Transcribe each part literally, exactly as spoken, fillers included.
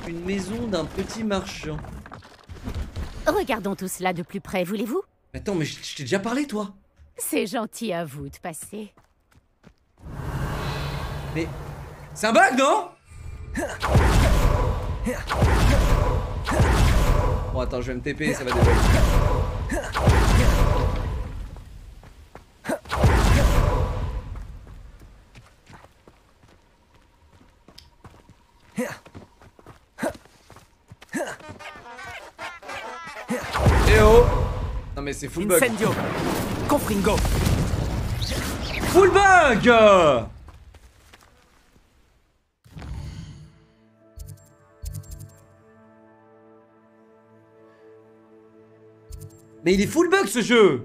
une maison d'un petit marchand. Regardons tout cela de plus près, voulez-vous? Attends, mais je je t'ai déjà parlé, toi. C'est gentil à vous de passer. Mais... C'est un bug, non? Bon, attends, je vais me T P, ça va débugger. Eh oh! Non mais c'est full bug. Incendio. Confringo. Full bug! Mais il est full bug ce jeu!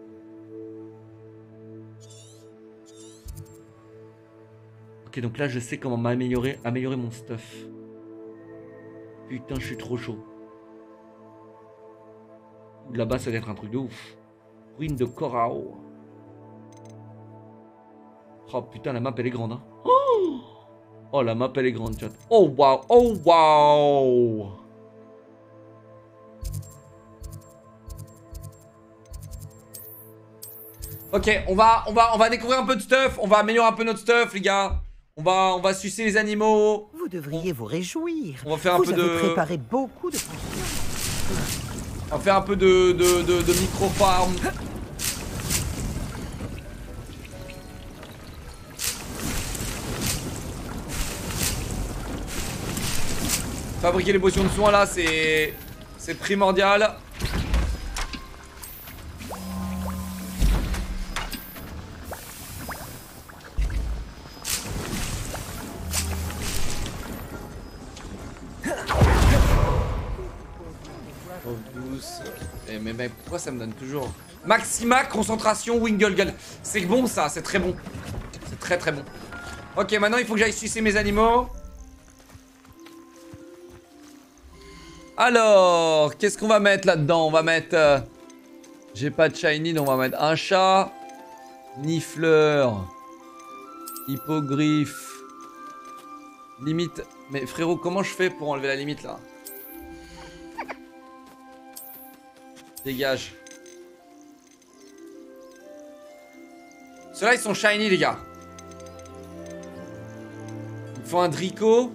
Ok, donc là je sais comment m'améliorer, améliorer mon stuff. Putain, je suis trop chaud. Là-bas, ça doit être un truc de ouf. Ruine de Corao. Oh putain, la map elle est grande. Hein. Oh, oh, la map elle est grande, chat. Oh waouh, oh waouh. Ok, on va, on va, on va découvrir un peu de stuff. On va améliorer un peu notre stuff, les gars. On va, on va sucer les animaux. Vous devriez vous réjouir. On va faire un vous peu avez de. préparé beaucoup de. On va faire un peu de, de, de, de micro-farm. Fabriquer les potions de soins là, c'est c'est primordial. Et mais, mais pourquoi ça me donne toujours Maxima, concentration, Wingle. C'est bon ça, c'est très bon. C'est très très bon. Ok, maintenant il faut que j'aille sucer mes animaux. Alors, qu'est-ce qu'on va mettre là-dedans? On va mettre... Euh, j'ai pas de shiny, donc on va mettre un chat. Nifleur. Hippogriffe. Limite... Mais frérot, comment je fais pour enlever la limite là? Dégage. Ceux-là, ils sont shiny, les gars. Il faut un Drico.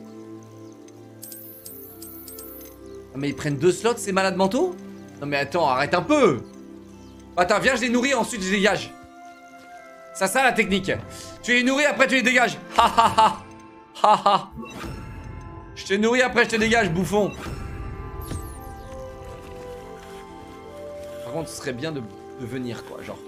Ah, mais ils prennent deux slots, ces malades mentaux? Non, mais attends, arrête un peu. Attends, viens, je les nourris, ensuite je les dégage. C'est ça la technique. Tu les nourris, après tu les dégages. Ha ha ha. Ha ha. Je te nourris, après je te dégage, bouffon. Par contre, ce serait bien de, de venir, quoi, genre.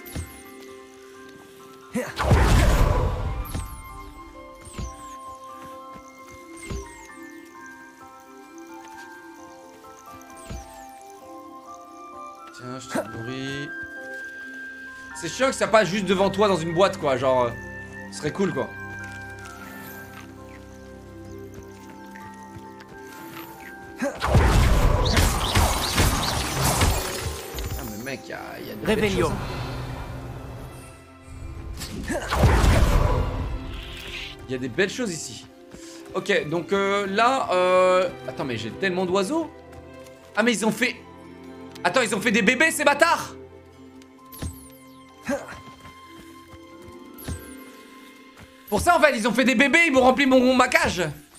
Tiens, je te nourris. C'est chiant que ça passe juste devant toi dans une boîte, quoi, genre. Euh, ce serait cool, quoi. Il y a, il y a des Rébellion. Il y a des belles choses ici. Ok, donc euh, là, euh... attends, mais j'ai tellement d'oiseaux. Ah, mais ils ont fait... Attends, ils ont fait des bébés, ces bâtards. Pour ça, en fait, ils ont fait des bébés, ils m'ont rempli mon ma cage.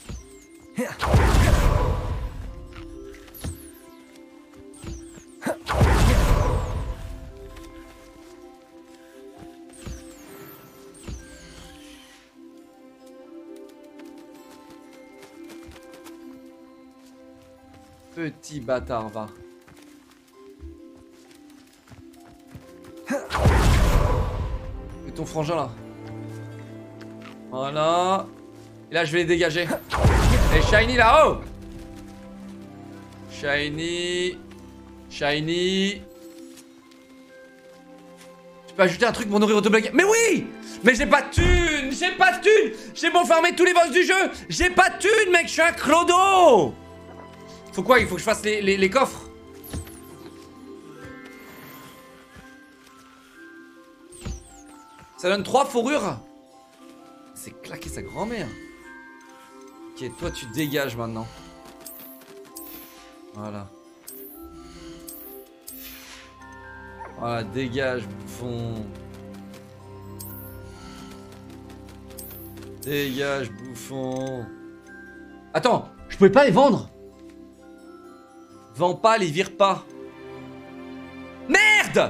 Petit bâtard, va. Et ton frangin là. Voilà. Et là je vais les dégager. Et Shiny là-haut. Shiny. Shiny. Tu peux ajouter un truc pour nourrir auto-blague. Mais oui. Mais j'ai pas de thune. J'ai pas de thune. J'ai beau farmer tous les boss du jeu. J'ai pas de thune, mec. Je suis un clodo. Faut quoi? Il faut que je fasse les, les, les coffres. Ça donne trois fourrures. C'est claquer sa grand-mère. Ok, toi tu dégages maintenant. Voilà. Voilà, dégage, bouffon. Dégage, bouffon. Attends, je pouvais pas les vendre. Vends pas, les vire pas. Merde!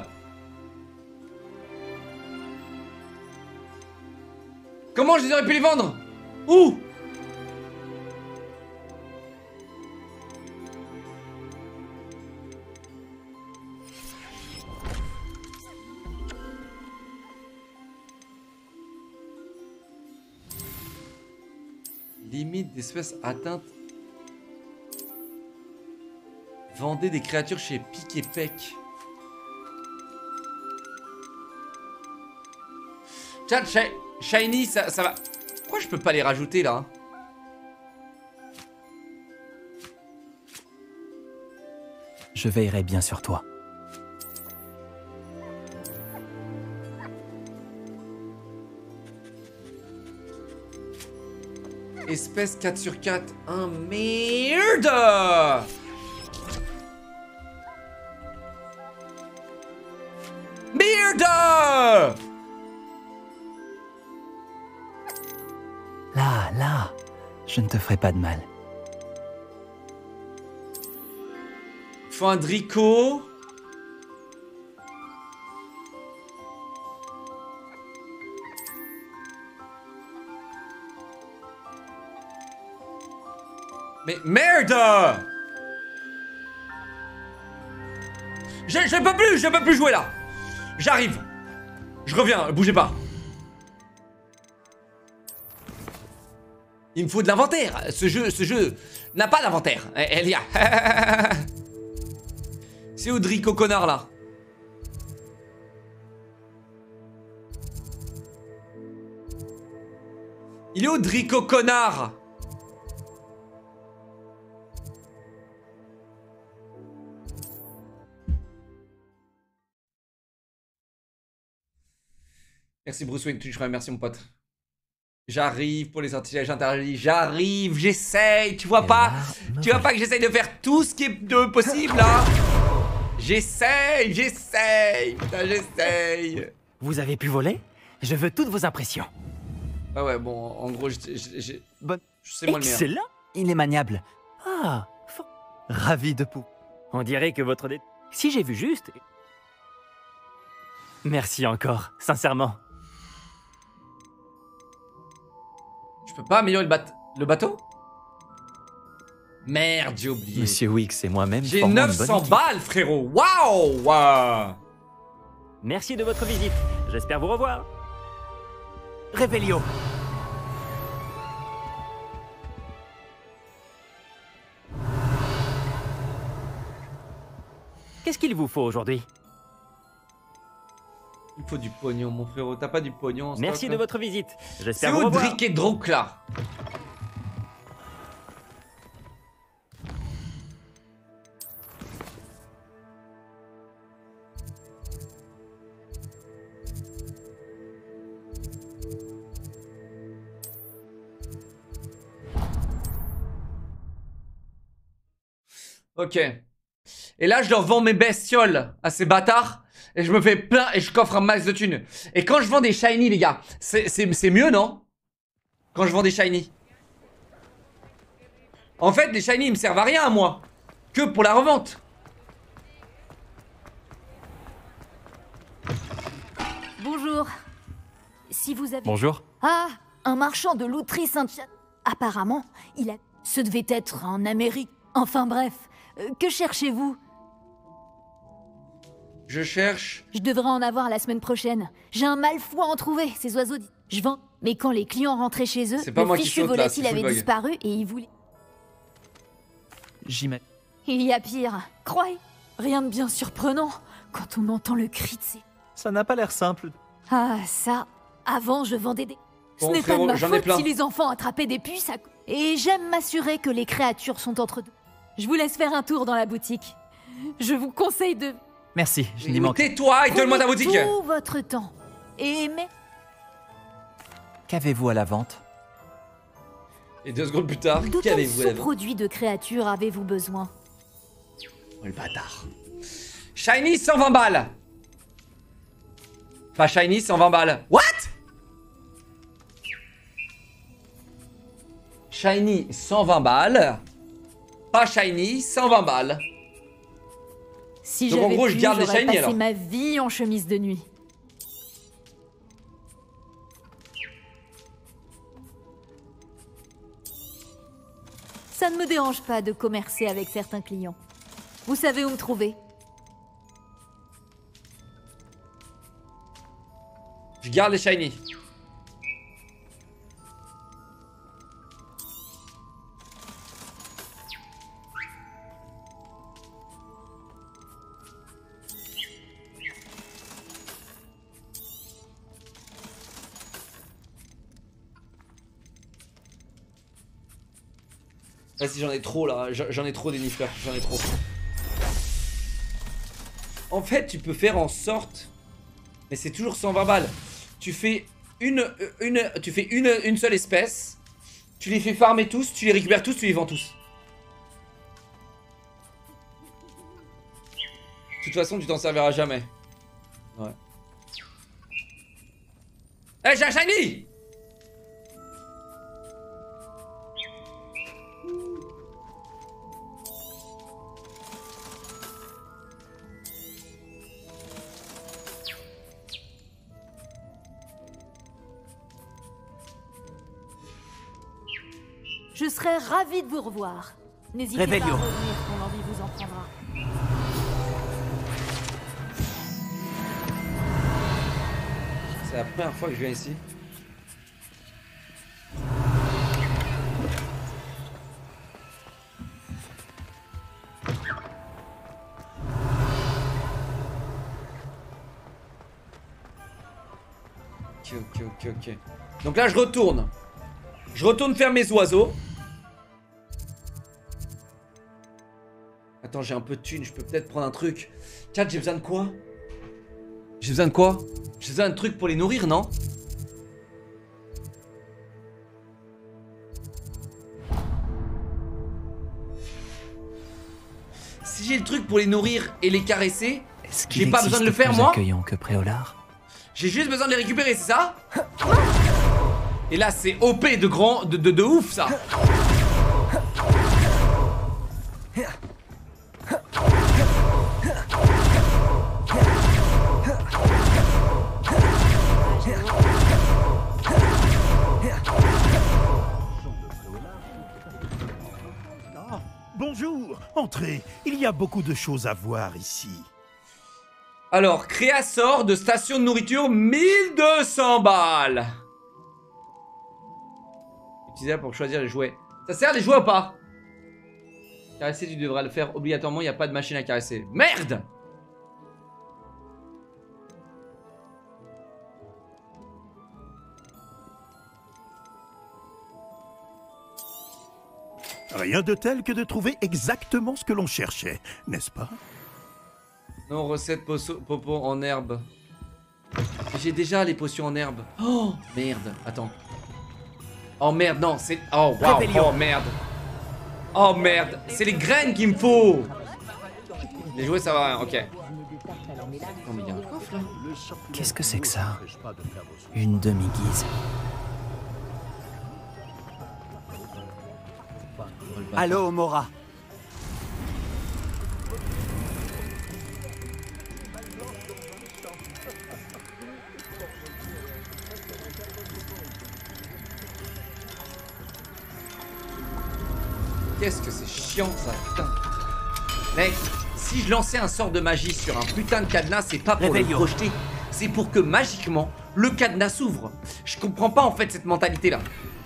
Comment je les aurais pu les vendre? Où? Limite d'espèces atteintes. Vendez des créatures chez Pic et Pec. Tiens, Shi- Shiny, ça, ça va. Pourquoi je peux pas les rajouter là? Je veillerai bien sur toi. Espèce quatre sur quatre. Un merde! Merde! Là, là, je ne te ferai pas de mal. Faut un Drico. Mais merde! Je, je peux plus, je peux plus jouer là. J'arrive. Je reviens, bougez pas. Il me faut de l'inventaire. Ce jeu, ce jeu n'a pas d'inventaire. Elle y a. C'est où Drico connard là? Il est où Drico connard? Merci Bruce Wayne, tu je merci mon pote. J'arrive pour les sortilèges interdits, j'arrive, j'essaye, tu vois Et pas? là, me Tu vois voilà. pas que j'essaye de faire tout ce qui est de possible là? J'essaye, j'essaye, putain j'essaye. Vous avez pu voler? Je veux toutes vos impressions. Ah ouais bon, en gros j'ai... j'ai- Bon. C'est moi le meilleur. Excellent. Il est maniable. Ah, fort. Ravi de pou. On dirait que votre dé... Si j'ai vu juste... Merci encore, sincèrement. Je peux pas améliorer le, bat... le bateau? Merde, j'ai oublié. Monsieur Wix et moi-même J'ai formons une bonne neuf cents équipe. balles frérot, waouh wow. Merci de votre visite. J'espère vous revoir. Révélio. Qu'est-ce qu'il vous faut aujourd'hui? Il faut du pognon mon frérot, t'as pas du pognon en Merci stock, de là? votre visite. C'est J'espère vous où revoir. Drick et Drouk là? Ok. Et là je leur vends mes bestioles à ces bâtards. Et je me fais plein et je coffre un max de thunes. Et quand je vends des shiny les gars, c'est c'est- c'est mieux non? Quand je vends des shiny. En fait les shiny ils me servent à rien à moi. Que pour la revente. Bonjour. Si vous avez... Bonjour. Ah, un marchand de louterie Saint-Chat. Apparemment, il a... Ce devait être en Amérique. Enfin bref, euh, que cherchez-vous? Je cherche. Je devrais en avoir la semaine prochaine. J'ai un mal fou à en trouver, ces oiseaux... di- Je vends. Mais quand les clients rentraient chez eux, C'est pas le moi qui fichu saute, là, volatile c'est avait Fullbug. disparu et il voulait... J'imagine. Il y a pire. Croyez. Rien de bien surprenant quand on entend le cri de ces... Ça n'a pas l'air simple. Ah, ça. Avant, je vendais des... Ce Bon, n'est pas frérot, de ma j'en ai faute plein. si les enfants attrapaient des puces à... Et j'aime m'assurer que les créatures sont entre deux. Je vous laisse faire un tour dans la boutique. Je vous conseille de... Merci, je n'y manque. Tais-toi et donne-moi ta Prenez boutique. tout votre temps. Et mais... Qu'avez-vous à la vente? Et deux secondes plus tard, De quelle qu'avez-vous à la vente? sous-produit de créatures avez-vous besoin? Oh, le bâtard. Shiny cent vingt balles. Pas shiny cent vingt balles. What? Shiny cent vingt balles. Pas shiny cent vingt balles. Si Donc en j'avais gros, pu, je garde les j'aurais shiny, passé alors. ma vie en chemise de nuit. Ça ne me dérange pas de commercer avec certains clients. Vous savez où me trouver. Je garde les shiny. Vas-y, j'en ai trop là, j'en ai trop des nifleurs, j'en ai trop. En fait, tu peux faire en sorte, mais c'est toujours cent vingt balles. Tu fais une, une, tu fais une, une seule espèce, tu les fais farmer tous, tu les récupères tous, tu les vends tous. De toute façon, tu t'en serviras jamais. Ouais. Eh, hey, j'ai un shiny! Je serais ravie de vous revoir. N'hésitez pas à Réveillon. revenir quand l'envie vous en prendra. C'est la première fois que je viens ici. Ok, ok, ok, ok. Donc là, je retourne. Je retourne faire mes oiseaux. Attends, j'ai un peu de thunes, je peux peut-être prendre un truc. Tiens, j'ai besoin de quoi? J'ai besoin de quoi? J'ai besoin de trucs pour les nourrir, non? Si j'ai le truc pour les nourrir et les caresser, j'ai pas besoin de le faire, moi? Accueillant que Préolard. J'ai juste besoin de les récupérer, c'est ça? Et là, c'est O P de grand... de, de, de ouf, ça. Ah, bonjour, entrez. Il y a beaucoup de choses à voir ici. Alors, créassort de station de nourriture, mille deux cents balles. Utilisable pour choisir les jouets. Ça sert les jouets ou pas? Caresser, tu devras le faire obligatoirement, il n'y a pas de machine à caresser. Merde! Rien de tel que de trouver exactement ce que l'on cherchait, n'est-ce pas? Non, recette poso- popo en herbe. J'ai déjà les potions en herbe. Oh, merde, attends. Oh merde, non, c'est... Oh, waouh, oh merde. Oh merde, c'est les graines qu'il me faut. Les jouets, ça va rien, ok. Oh, mais il y a un coffre, là. Qu'est-ce que c'est que ça? Une demi-guise. Allô, Mora. Qu'est-ce que c'est chiant, ça, putain. Mec, si je lançais un sort de magie sur un putain de cadenas, c'est pas pour Réveillon. le projeter. C'est pour que, magiquement, le cadenas s'ouvre. Je comprends pas, en fait, cette mentalité-là.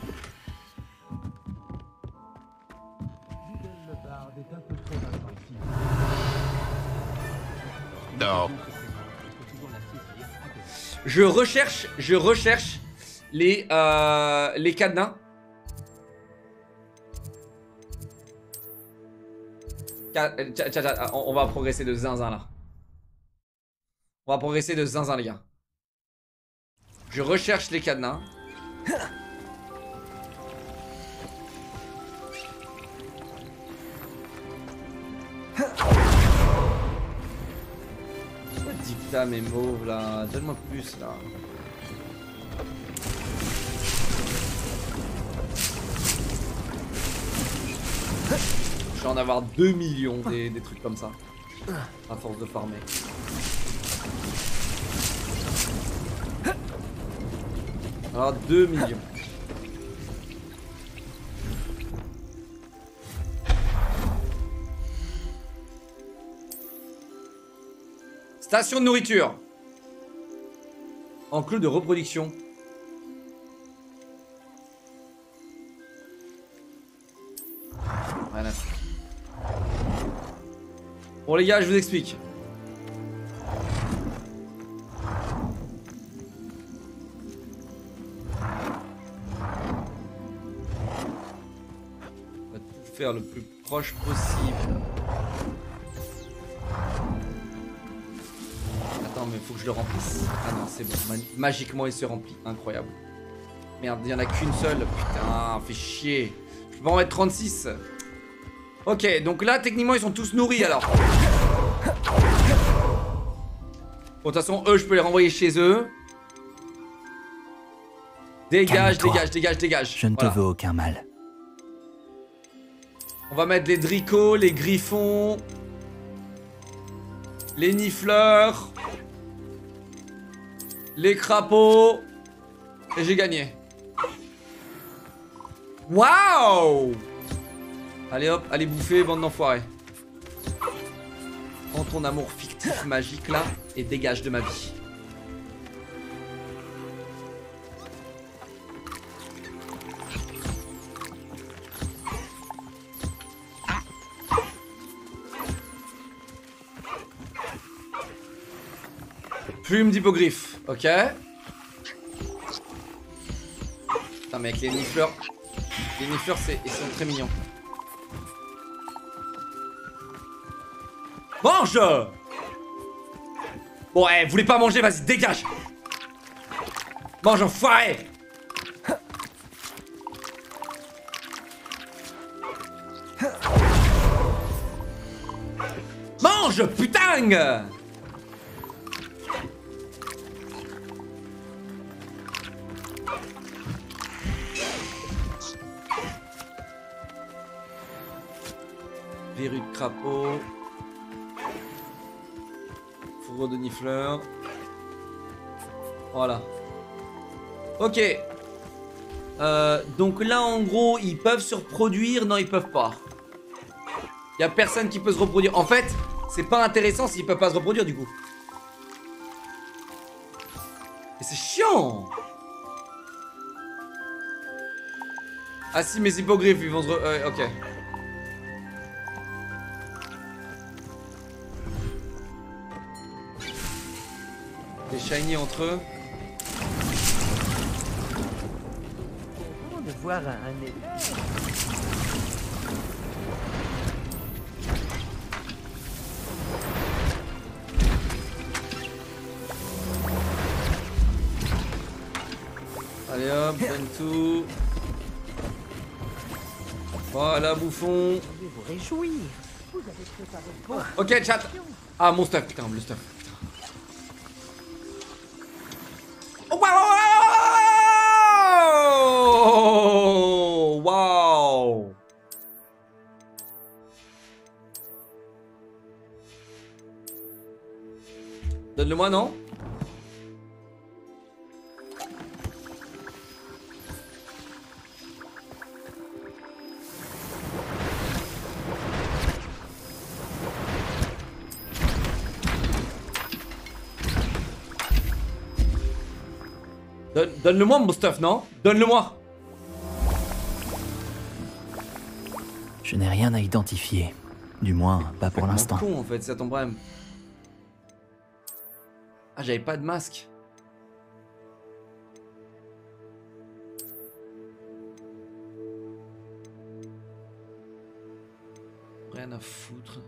Non. Je recherche, je recherche les, euh, les cadenas. Ca- tcha- tcha- tcha- On on va progresser de zinzin là. On va progresser de zinzin les gars. Je recherche les cadenas. Putain, mes mauves là, donne-moi plus là. Je vais en avoir deux millions des, des trucs comme ça. À force de farmer. Alors deux millions. Station de nourriture. Enclos de reproduction. Rien à faire. Bon les gars, je vous explique. On va tout faire le plus proche possible. Attends, mais faut que je le remplisse. Ah non, c'est bon. Magiquement, il se remplit. Incroyable. Merde, il n'y en a qu'une seule. Putain, fait chier. Je peux pas en mettre trente-six. Ok, donc là, techniquement, ils sont tous nourris alors. Bon, de toute façon, eux, je peux les renvoyer chez eux. Dégage, dégage, dégage, dégage. Je ne voilà. te veux aucun mal. On va mettre les dricots, les griffons, les nifleurs, les crapauds. Et j'ai gagné. Waouh! Allez hop, allez bouffer, bande d'enfoirés. Prends ton amour fictif magique là et dégage de ma vie. Plume d'hippogriffe, ok. Putain, mais avec les nifleurs, les nifleurs, c'est, ils sont très mignons. Mange! Bon, eh, vous voulez pas manger, vas-y, dégage! Mange, enfoiré! Mange, putain! Verrue de crapaud. Fourreau de nifleur. Voilà. Ok. Euh, donc là, en gros, ils peuvent se reproduire. Non, ils peuvent pas. Il y a personne qui peut se reproduire. En fait, c'est pas intéressant s'ils peuvent pas se reproduire du coup. Mais c'est chiant. Ah si, mes hippogriffes, ils vont se... Re... Euh, ok. Les shiny entre eux. Content de voir un, un élève. Allez hop, donne tout. Voilà, bouffon. Vous devez vous réjouir. Vous avez préparé beaucoup. Ok, chat. Ah, mon stuff, putain, le stuff. Putain. Oh, waouh! Waouh! Donne-le-moi, non? Donne, donne-le-moi mon stuff, non? Donne-le-moi. Je n'ai rien à identifier. Du moins, pas pour l'instant. con en fait, c'est ton problème. Ah, j'avais pas de masque. Rien à foutre.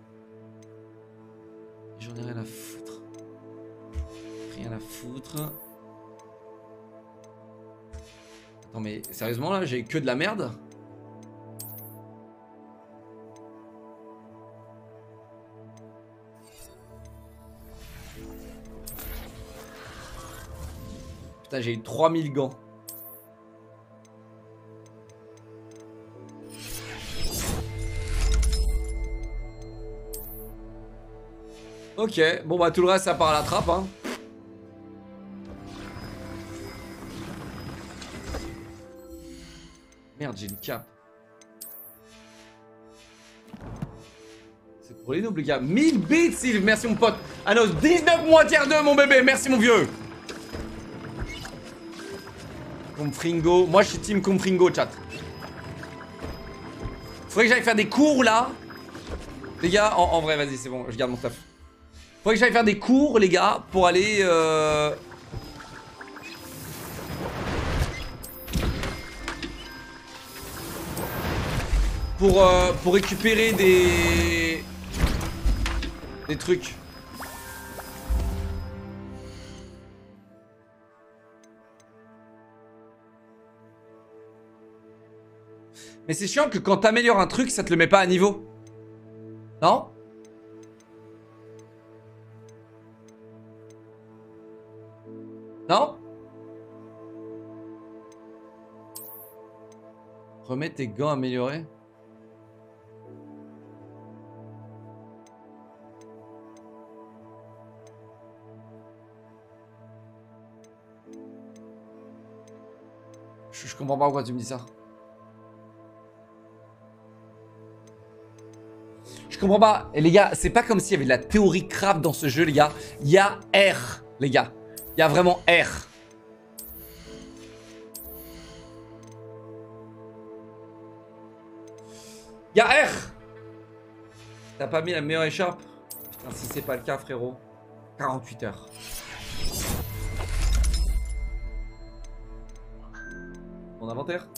J'en ai rien à foutre. Rien à foutre. Attends, mais sérieusement là, j'ai que de la merde. Putain, j'ai eu trois mille gants. Ok, bon bah tout le reste ça part à la trappe hein. Merde, j'ai une cape. C'est pour les nobles les gars. mille bits Sylve, merci mon pote. Anos, dix-neuf mois tiers deux mon bébé, merci mon vieux. Confringo, moi je suis team Confringo chat. Faudrait que j'aille faire des cours là. Les gars, en, en vrai vas-y c'est bon, je garde mon stuff. Faudrait que j'aille faire des cours les gars pour aller euh... Pour, euh, pour récupérer des... Des trucs. Mais c'est chiant que quand t'améliores un truc, ça te le met pas à niveau. Non? Non? Remets tes gants améliorés. Je, je comprends pas pourquoi tu me dis ça. Je comprends pas. Et les gars, c'est pas comme s'il y avait de la théorie craft dans ce jeu, les gars. Il y a R, les gars. Il y a vraiment R. Il y a R. T'as pas mis la meilleure écharpe? Putain, si c'est pas le cas, frérot. quarante-huit heures. Mon inventaire.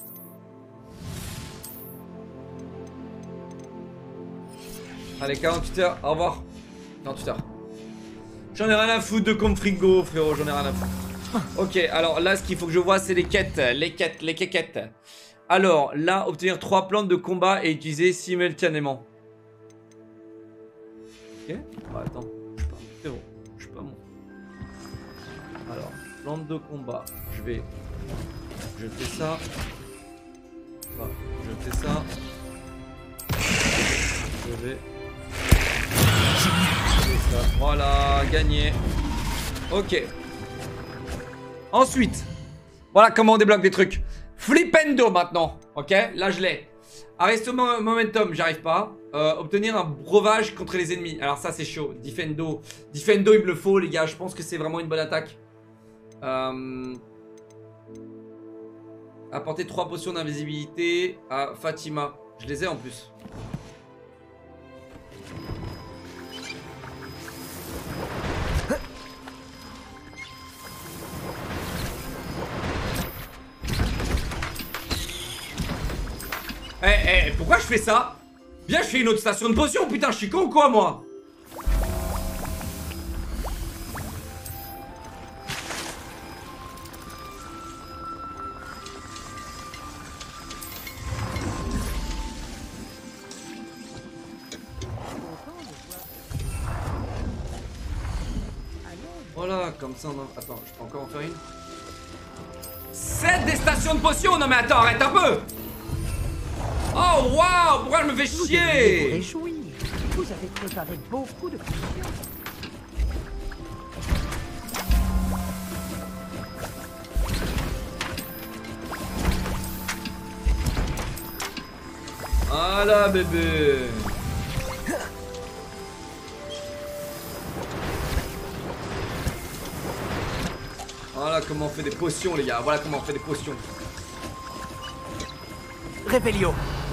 Allez, quarante-huit heures, au revoir. quarante-huit heures. J'en ai rien à foutre de Confringo, frérot, j'en ai rien à foutre. Ok, alors là, ce qu'il faut que je vois, c'est les quêtes. Les quêtes, les quéquettes. Alors, là, obtenir trois plantes de combat et utiliser simultanément. Ok. Bah, attends, je suis pas mon frérot. Je suis pas mon. Alors, plante de combat. Je vais jeter ça. Bah, jeter ça. Je vais. Ça. Voilà, gagné. Ok. Ensuite, voilà comment on débloque des trucs. Flipendo maintenant. Ok, là je l'ai. Arresto momentum, j'arrive pas. Euh, obtenir un breuvage contre les ennemis. Alors ça c'est chaud. Defendo. Defendo il me le faut les gars. Je pense que c'est vraiment une bonne attaque. Euh... Apporter trois potions d'invisibilité à Fatima. Je les ai en plus. Eh, eh, pourquoi je fais ça? Bien, je fais une autre station de potion, putain, je suis con ou quoi, moi? Voilà, comme ça, on a... Attends, je peux encore en faire une? sept des stations de potion. Non mais attends, arrête un peu. Oh waouh, pourquoi je me fais chier? Vous réjouir. Vous avez préparé beaucoup de potions. Voilà bébé. Voilà comment on fait des potions les gars. Voilà comment on fait des potions. Revelio.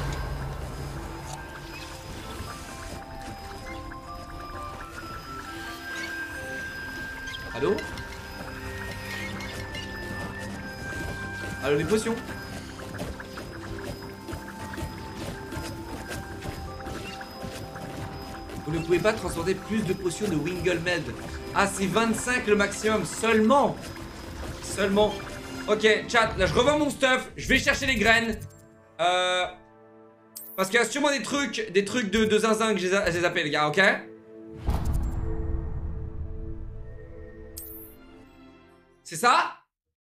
Allô? Allô les potions? Vous ne pouvez pas transporter plus de potions de Winglemed. Ah c'est vingt-cinq le maximum seulement. Seulement. Ok chat, là je revends mon stuff. Je vais chercher les graines. Euh... Parce qu'il y a sûrement des trucs. Des trucs de, de zinzin que je les, je les appelle les gars, ok? C'est ça?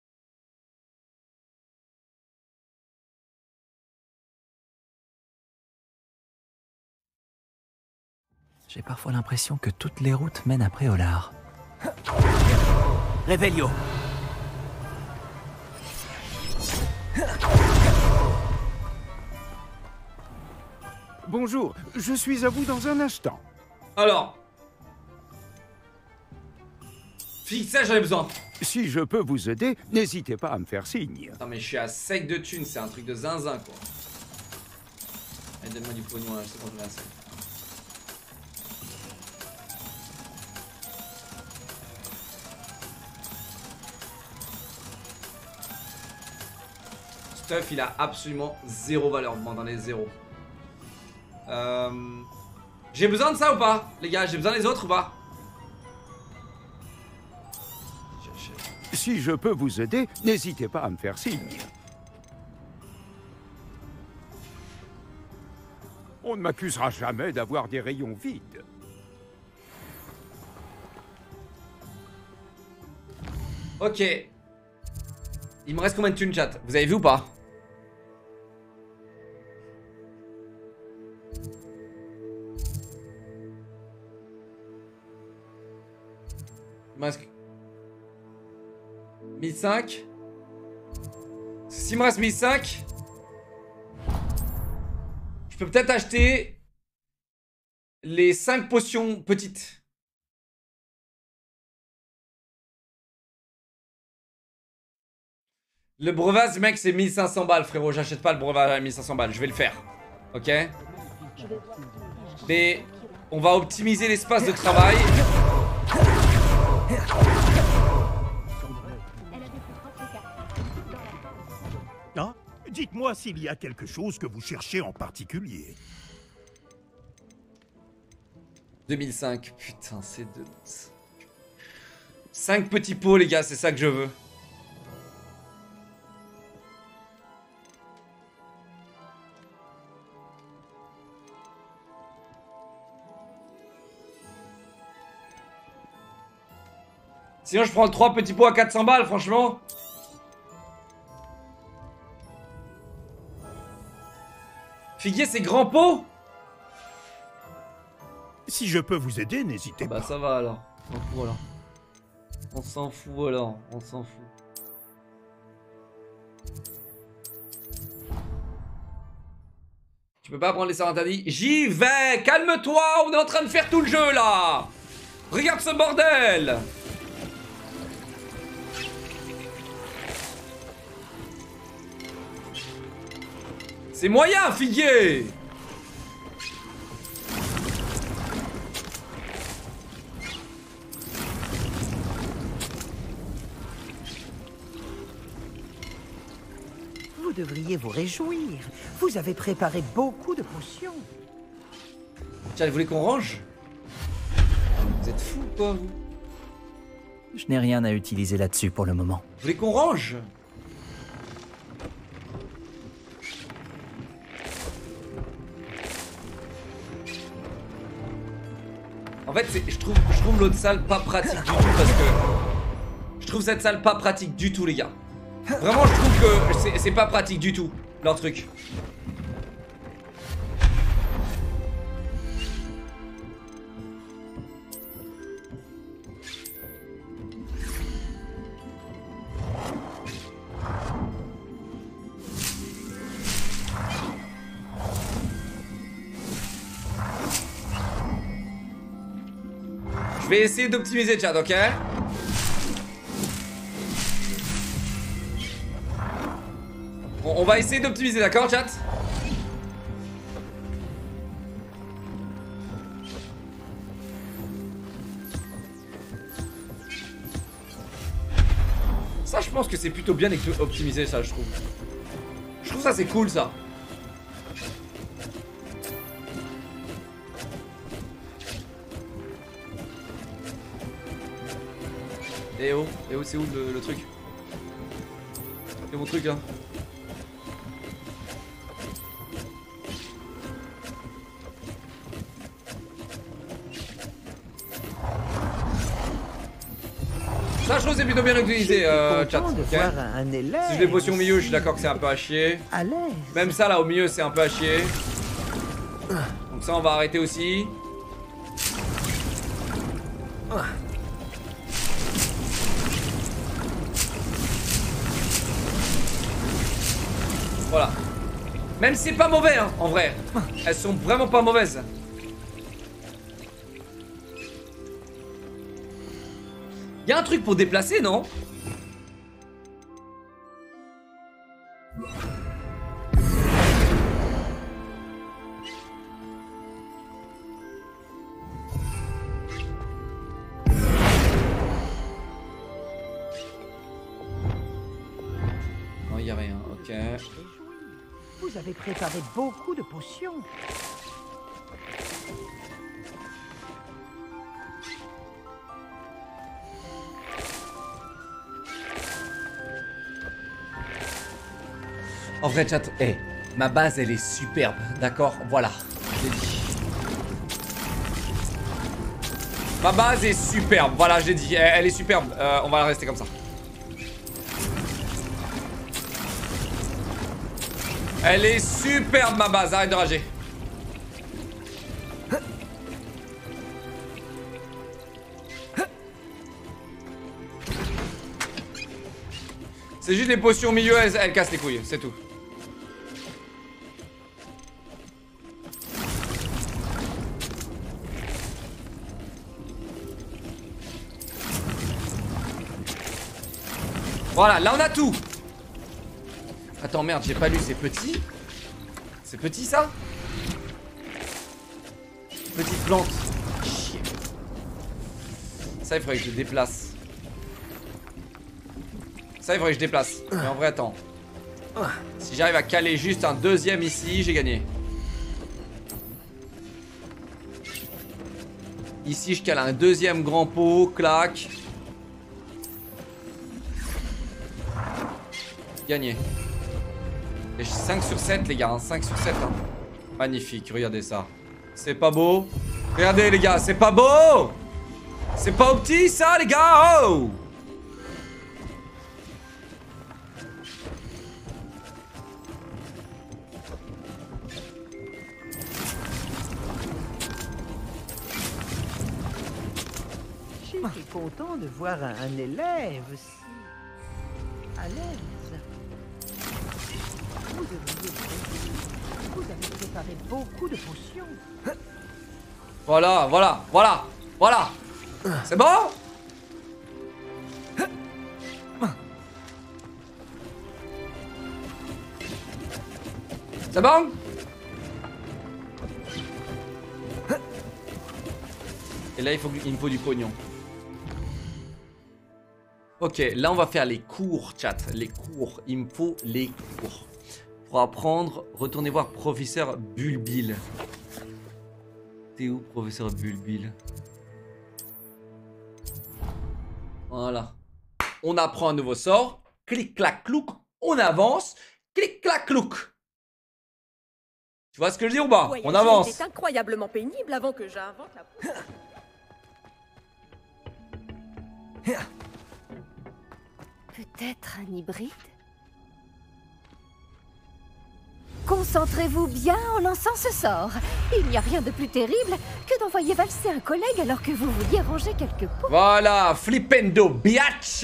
J'ai parfois l'impression que toutes les routes mènent à Préolard. Réveillon. Bonjour, je suis à vous dans un instant. Alors. Fixage, j'en ai besoin. Si je peux vous aider, n'hésitez pas à me faire signe. Non mais je suis à sec de thunes, c'est un truc de zinzin quoi. Allez, donne-moi du pognon là, c'est bon, je l'ai assez. Stuff, il a absolument zéro valeur, dans les zéros. Euh... J'ai besoin de ça ou pas, les gars? J'ai besoin des autres ou pas? Si je peux vous aider, n'hésitez pas à me faire signe. On ne m'accusera jamais d'avoir des rayons vides. Ok. Il me reste combien de thunes, chat? Vous avez vu ou pas? Il me reste... mille cinq. S'il me reste mille cinq, je peux peut-être acheter les cinq potions petites. Le breuvage, mec, c'est mille cinq cents balles, frérot. J'achète pas le breuvage à mille cinq cents balles. Je vais le faire. Ok? Mais on va optimiser l'espace de travail. Hein? Dites-moi s'il y a quelque chose que vous cherchez en particulier. deux mille cinq. Putain, c'est de... cinq petits pots, les gars. C'est ça que je veux. Sinon, je prends le trois petits pots à quatre cents balles, franchement. Figuier, c'est grand pot? Si je peux vous aider, n'hésitez Bah pas. ça va alors. On s'en fout alors. On s'en fout alors. On s'en fout. Tu peux pas prendre les serres interdits? J'y vais. Calme-toi. On est en train de faire tout le jeu là. Regarde ce bordel. C'est moyen, Figuier. Vous devriez vous réjouir. Vous avez préparé beaucoup de potions. Tiens, vous voulez qu'on range? Vous êtes fous, quoi, vous? Je n'ai rien à utiliser là-dessus pour le moment. Vous voulez qu'on range? En fait, je trouve, je trouve l'autre salle pas pratique du tout parce que... Je trouve cette salle pas pratique du tout, les gars. Vraiment, je trouve que c'est pas pratique du tout, leur truc. Je vais essayer d'optimiser, chat, ok? On, on va essayer d'optimiser, d'accord, chat? Ça, je pense que c'est plutôt bien optimisé, ça, je trouve. Je trouve ça, c'est cool, ça. Eh oh, eh oh, c'est où le, le truc? C'est mon truc là. Ça, je trouve c'est plutôt bien utilisé, euh, chat. De Okay. voir un élève Si je les potions au milieu, je suis d'accord que c'est un peu à chier. à l'aise. Même ça là au milieu, c'est un peu à chier. Donc ça, on va arrêter aussi. Voilà. Même si c'est pas mauvais, hein, en vrai. Elles sont vraiment pas mauvaises. Il y a un truc pour déplacer, non? Non, il y a rien. Ok. Vous avez préparé beaucoup de potions. En vrai, chat, hey, ma base, elle est superbe, d'accord? Voilà, j'ai dit. Ma base est superbe, voilà, j'ai dit, elle, elle est superbe. Euh, on va la rester comme ça. Elle est superbe, ma base, arrête de rager. C'est juste les potions au milieu, elles, elles cassent les couilles, c'est tout. Voilà, là on a tout. Attends, merde, j'ai pas lu, c'est petit. C'est petit ça? Petite plante. Chier. Ça, il faudrait que je déplace. Ça, il faudrait que je déplace. Mais en vrai, attends. Si j'arrive à caler juste un deuxième ici, j'ai gagné. Ici, je cale un deuxième grand pot, clac. Gagné. Et cinq sur sept, les gars, hein. cinq sur sept. Hein. Magnifique, regardez ça. C'est pas beau? Regardez, les gars, c'est pas beau? C'est pas au petit, ça, les gars? Oh! J'étais content de voir un, un élève si à l'aise. Vous devriez... Vous avez préparé beaucoup de potions. Voilà, voilà, voilà, voilà. C'est bon? C'est bon? Et là, il, faut, il me faut du pognon. Ok, là, on va faire les cours, chat. Les cours. Il me faut les cours. Pour apprendre, retournez voir professeur Bulbil. T'es où, professeur Bulbil? Voilà. On apprend un nouveau sort. Clic, clac, clouc. On avance. Clic, clac, clouc. Tu vois ce que je dis ou pas? On avance. C'est incroyablement pénible avant que j'invente la... Peut-être un hybride? Concentrez-vous bien en lançant ce sort. Il n'y a rien de plus terrible que d'envoyer valser un collègue alors que vous vouliez ranger quelques pots. Voilà, Flipendo biatch.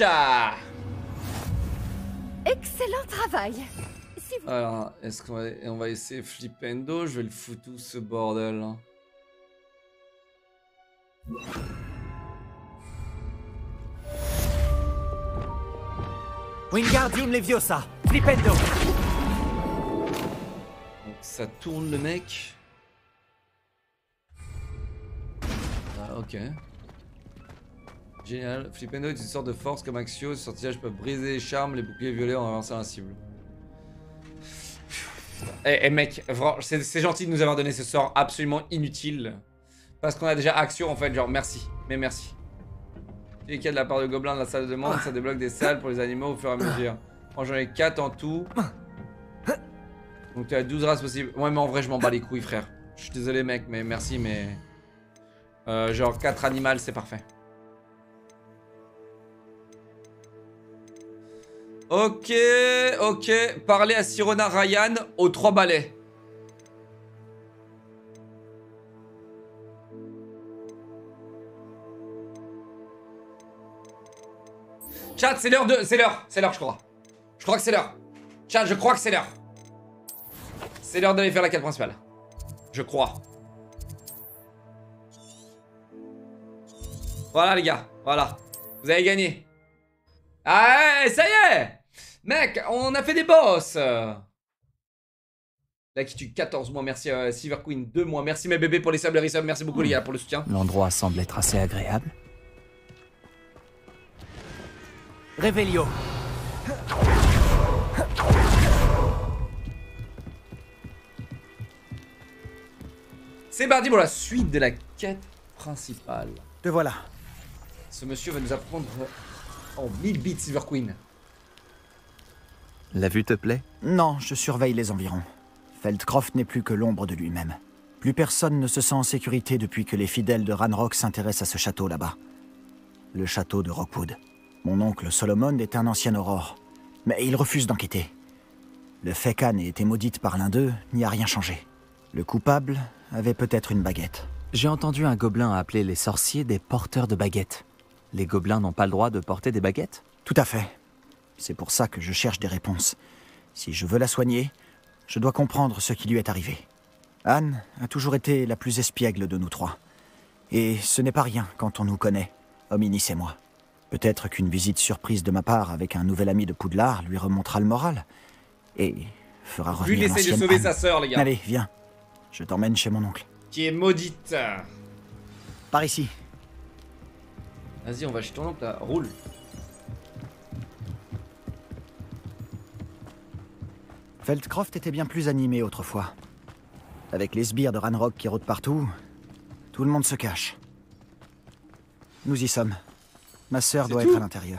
Excellent travail. Si vous... Alors, est-ce qu'on va, on va essayer Flipendo? Je vais le foutre tout ce bordel. Hein. Wingardium Leviosa, Flipendo. Donc ça tourne le mec. Ah, ok. Génial. Flipendo est une sorte de force comme Axio. Ce sortilège peut briser les charmes, les boucliers violets en avançant la cible. Eh hey, hey, mec, c'est gentil de nous avoir donné ce sort absolument inutile. Parce qu'on a déjà Axio en fait, genre merci. Mais merci. Les cas de la part de gobelins dans la salle de demande, ça débloque des salles pour les animaux au fur et à mesure. Moi j'en ai quatre en tout. Donc tu as douze races possibles. Ouais mais en vrai je m'en bats les couilles frère. Je suis désolé mec mais merci mais... Euh, genre quatre animaux c'est parfait. Ok, ok. Parlez à Sirona Ryan aux trois balais. Chat, c'est l'heure de... C'est l'heure, c'est l'heure, je crois. Je crois que c'est l'heure. Chat, je crois que c'est l'heure. C'est l'heure d'aller faire la quête principale. Je crois. Voilà, les gars. Voilà. Vous avez gagné. Ah, ça y est. Mec, on a fait des boss. Là qui tue quatorze mois, merci euh, Silver Queen, deux mois, merci mes bébés pour les subs et resubs, merci beaucoup les gars pour le soutien. L'endroit semble être assez agréable. Réveillon. C'est parti pour la suite de la quête principale. Te voilà. Ce monsieur va nous apprendre en mille bits Silver Queen. La vue te plaît? Non, je surveille les environs. Feldcroft n'est plus que l'ombre de lui-même. Plus personne ne se sent en sécurité depuis que les fidèles de Ranrock s'intéressent à ce château là-bas. Le château de Rockwood. Mon oncle Solomon est un ancien aurore, mais il refuse d'enquêter. Le fait qu'Anne ait été maudite par l'un d'eux n'y a rien changé. Le coupable avait peut-être une baguette. J'ai entendu un gobelin appeler les sorciers des porteurs de baguettes. Les gobelins n'ont pas le droit de porter des baguettes? Tout à fait. C'est pour ça que je cherche des réponses. Si je veux la soigner, je dois comprendre ce qui lui est arrivé. Anne a toujours été la plus espiègle de nous trois. Et ce n'est pas rien quand on nous connaît, Hominis et moi. Peut-être qu'une visite surprise de ma part avec un nouvel ami de Poudlard lui remontera le moral. Et fera Lui, revenir il essaye de l'ancienne sauver Anne. sa sœur, les gars. Allez, viens. Je t'emmène chez mon oncle. Qui est maudite. Par ici. Vas-y, on va chez ton oncle là. Roule. Feldcroft était bien plus animé autrefois. Avec les sbires de Ranrock qui rôdent partout, tout le monde se cache. Nous y sommes. Ma sœur doit tout être à l'intérieur.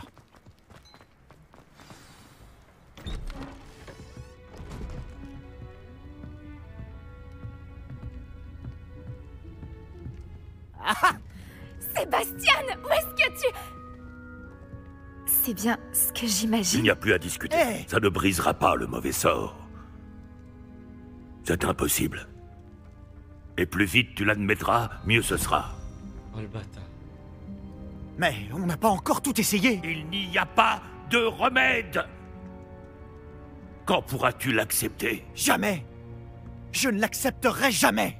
Sébastien, où est-ce que tu... C'est bien ce que Il j'imagine. n'y a plus à discuter. Hey Ça ne brisera pas le mauvais sort. C'est impossible. Et plus vite tu l'admettras, mieux ce sera. Oh le bâtard. Mais on n'a pas encore tout essayé. Il n'y a pas de remède. Quand pourras-tu l'accepter? Jamais. Je ne l'accepterai jamais.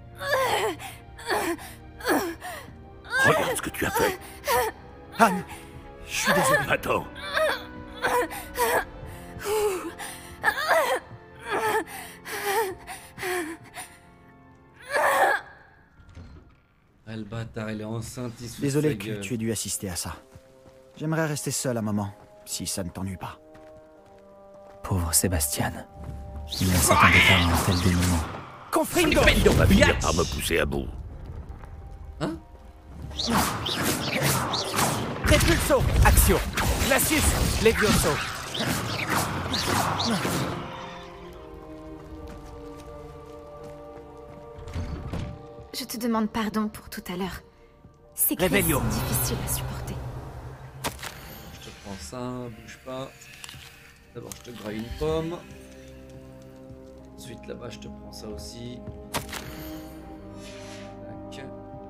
Regarde ce que tu as fait. Anne, je suis désolé. Attends. Ah le bâtard, il est enceinte, il se fout de Désolé sa que gueule. tu aies dû assister à ça. J'aimerais rester seul un moment, si ça ne t'ennuie pas. Pauvre Sébastien. Il ne s'attendait pas à un tel dénouement. Confringo! On va finir par me pousser à bout. Hein? Repulso! Action! Glacius! Levioso! Je te demande pardon pour tout à l'heure. C'est que Réveillon. c'est difficile à supporter. Je te prends ça, bouge pas. D'abord, je te graille une pomme. Ensuite, là-bas, je te prends ça aussi. Tac.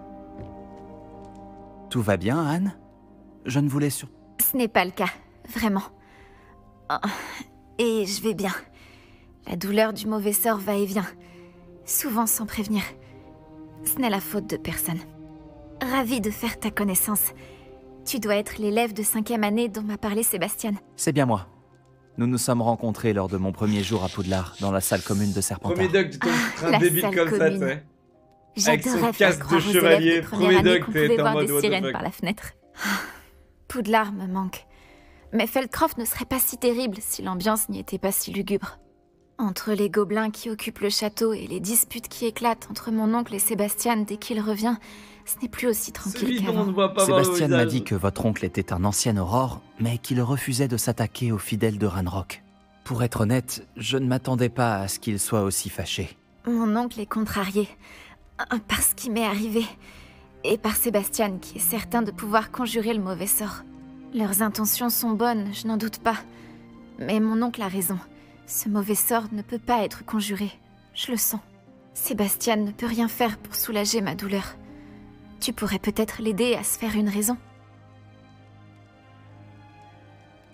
Tout va bien, Anne? Je ne voulais sur... Ce n'est pas le cas, vraiment. Oh, et je vais bien. La douleur du mauvais sort va et vient. Souvent sans prévenir. Ce n'est la faute de personne. Ravie de faire ta connaissance. Tu dois être l'élève de cinquième année dont m'a parlé Sébastien. C'est bien moi. Nous nous sommes rencontrés lors de mon premier jour à Poudlard, dans la salle commune de Serpentard. Premier dog du ton Ah, train la débile salle comme ça, tu commune. sais. Avec son J'adorais faire casque de croire aux chevalier, élèves de première premier année doc, qu'on t'es pouvait en voir mode des what the sirènes fuck. par la fenêtre. Ah, Poudlard me manque. Mais Feldcroft ne serait pas si terrible si l'ambiance n'y était pas si lugubre. Entre les gobelins qui occupent le château et les disputes qui éclatent entre mon oncle et Sébastien dès qu'il revient, ce n'est plus aussi Celui tranquille dont on ne qu'avant. voit pas voir le Sébastien m'a visage. dit que votre oncle était un ancien aurore, mais qu'il refusait de s'attaquer aux fidèles de Ranrock. Pour être honnête, je ne m'attendais pas à ce qu'il soit aussi fâché. Mon oncle est contrarié euh, par ce qui m'est arrivé et par Sébastien qui est certain de pouvoir conjurer le mauvais sort. Leurs intentions sont bonnes, je n'en doute pas. Mais mon oncle a raison. Ce mauvais sort ne peut pas être conjuré. Je le sens. Sébastien ne peut rien faire pour soulager ma douleur. Tu pourrais peut-être l'aider à se faire une raison.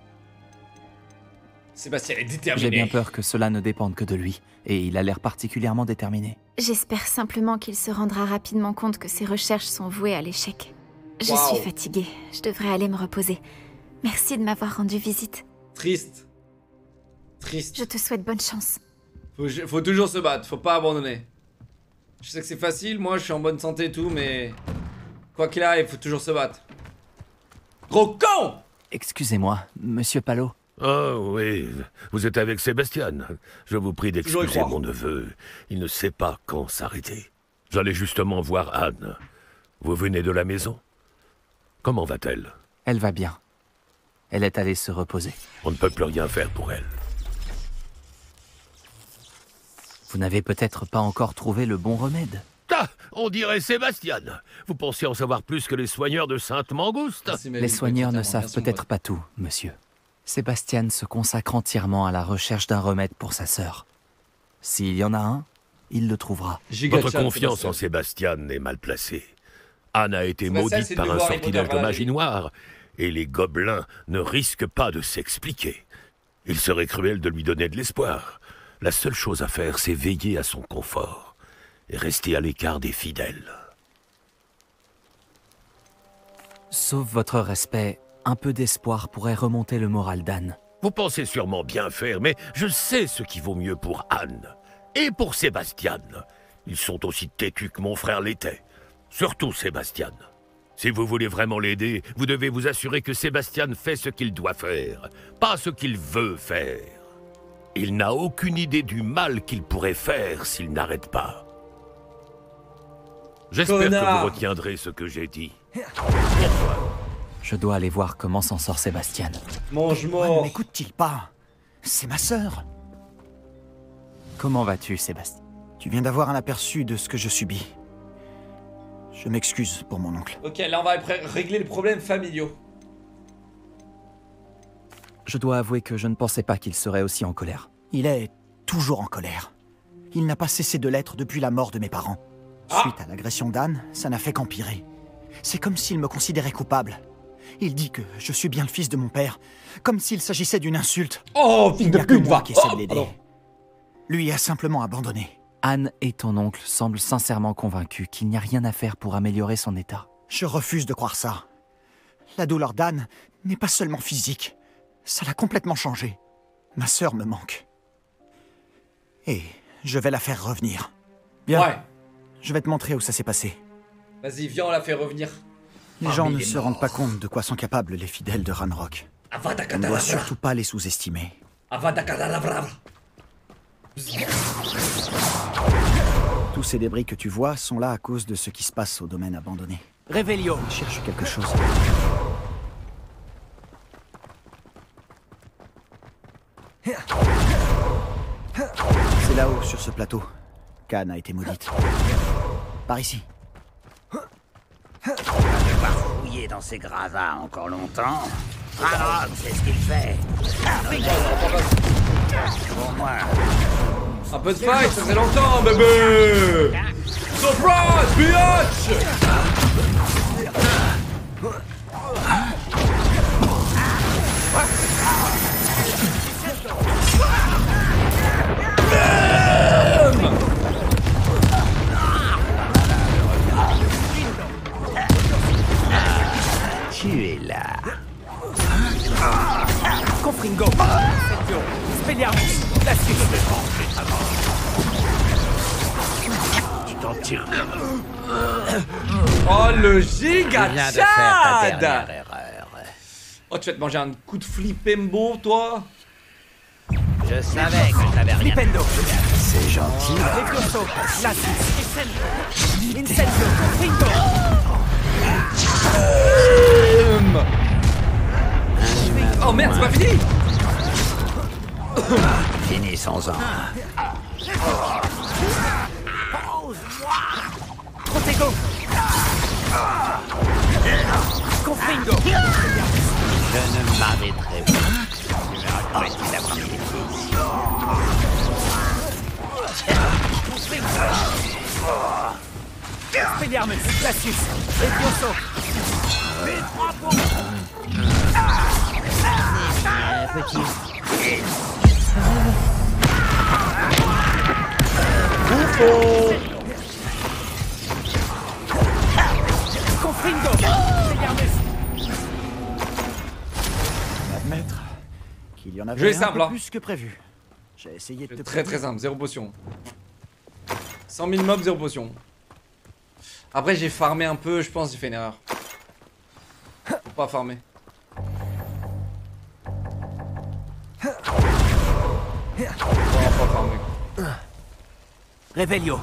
Sébastien est J'ai déterminé. bien peur que cela ne dépende que de lui, et il a l'air particulièrement déterminé. J'espère simplement qu'il se rendra rapidement compte que ses recherches sont vouées à l'échec. Je Wow. suis fatiguée, je devrais aller me reposer. Merci de m'avoir rendu visite. Triste. Triste. Je te souhaite bonne chance. Faut, faut toujours se battre, faut pas abandonner. Je sais que c'est facile, moi je suis en bonne santé et tout, mais... Quoi qu'il arrive, faut toujours se battre. Gros con! Excusez-moi, monsieur Palot. Oh oui, vous êtes avec Sébastien. Je vous prie Toujours y d'excuser croire. mon neveu. Il ne sait pas quand s'arrêter. J'allais justement voir Anne. Vous venez de la maison? Comment va-t-elle? Elle va bien. Elle est allée se reposer. On ne peut plus rien faire pour elle. Vous n'avez peut-être pas encore trouvé le bon remède. Ah, on dirait Sébastien. Vous pensez en savoir plus que les soigneurs de Sainte-Mangouste? Merci, ma Les vie, soigneurs ne totalement. savent Merci, mon peut-être pote. pas tout, monsieur. Sébastien se consacre entièrement à la recherche d'un remède pour sa sœur. S'il y en a un, il le trouvera. Giga Votre chat, confiance Sébastien. en Sébastien est mal placée. Anne a été Sébastien, maudite c'est par de un voir Harry sortilège Potter de à la magie vie. noire, et les gobelins ne risquent pas de s'expliquer. Il serait cruel de lui donner de l'espoir. La seule chose à faire, c'est veiller à son confort et rester à l'écart des fidèles. Sauf votre respect, un peu d'espoir pourrait remonter le moral d'Anne. Vous pensez sûrement bien faire, mais je sais ce qui vaut mieux pour Anne. Et pour Sébastien. Ils sont aussi têtus que mon frère l'était. Surtout Sébastien. Si vous voulez vraiment l'aider, vous devez vous assurer que Sébastien fait ce qu'il doit faire, pas ce qu'il veut faire. Il n'a aucune idée du mal qu'il pourrait faire s'il n'arrête pas. J'espère que Connard. vous retiendrez ce que j'ai dit. Je dois aller voir comment s'en sort Sébastien. Mange Ne mort. m'écoute-t-il pas? C'est ma sœur. Comment vas-tu, Sébastien? Tu viens d'avoir un aperçu de ce que je subis. Je m'excuse pour mon oncle. Ok, là on va pré- régler les problèmes familiaux. Je dois avouer que je ne pensais pas qu'il serait aussi en colère. Il est toujours en colère. Il n'a pas cessé de l'être depuis la mort de mes parents. Ah. Suite à l'agression d'Anne, ça n'a fait qu'empirer. C'est comme s'il me considérait coupable. Il dit que je suis bien le fils de mon père, comme s'il s'agissait d'une insulte. Oh, Il fils n'y de a que pute, moi va. qui essaie Oh, de l'aider. pardon. Lui a simplement abandonné. Anne et ton oncle semblent sincèrement convaincus qu'il n'y a rien à faire pour améliorer son état. Je refuse de croire ça. La douleur d'Anne n'est pas seulement physique. Ça l'a complètement changé. Ma sœur me manque. Et je vais la faire revenir. Bien, Ouais. je vais te montrer où ça s'est passé. Vas-y, viens, on la fait revenir. Les gens ne se rendent pas compte de quoi sont capables les fidèles de Ranrock. Avada On ne doit Kedavra. surtout pas les sous-estimer. Avada Kedavra. Tous ces débris que tu vois sont là à cause de ce qui se passe au domaine abandonné. Révélio. Ils cherchent quelque chose. C'est là-haut, sur ce plateau. Khan a été maudite. Par ici. Devoir fouiller dans ces gravats encore longtemps. Ranrock, c'est ce qu'il fait. Pour moi. Un peu de fight, ça fait longtemps, bébé. Surprise, biatch. Tu es là. Confringo, Incendio, Spelliarmus, la suite. Tu t'en tires. Oh, le giga Tu viens de faire ta Chad. dernière erreur. Oh, tu vas te manger un coup de flipembo, toi. Je savais que je n'avais rien. Flipendo, C'est gentil. Levioso, la suite. Incendio, Confringo. Oh merde, c'est pas fini. Finissons-en. Protego. Confringo. Je ne m'arrêterai pas. Tu verras comment est-il d'avoir mis les pieds ici. Spelliarmus, Glacius, Levioso. Petit, Bouffon. Admettre qu'il y en avait Jeu est un simple, peu hein. plus que prévu. J'ai essayé de te Très très simple, zéro potion. cent mille mobs, zéro potion. Après j'ai farmé un peu, je pense j'ai fait une erreur. Faut pas farmer. Faut pas farmer. Revelio.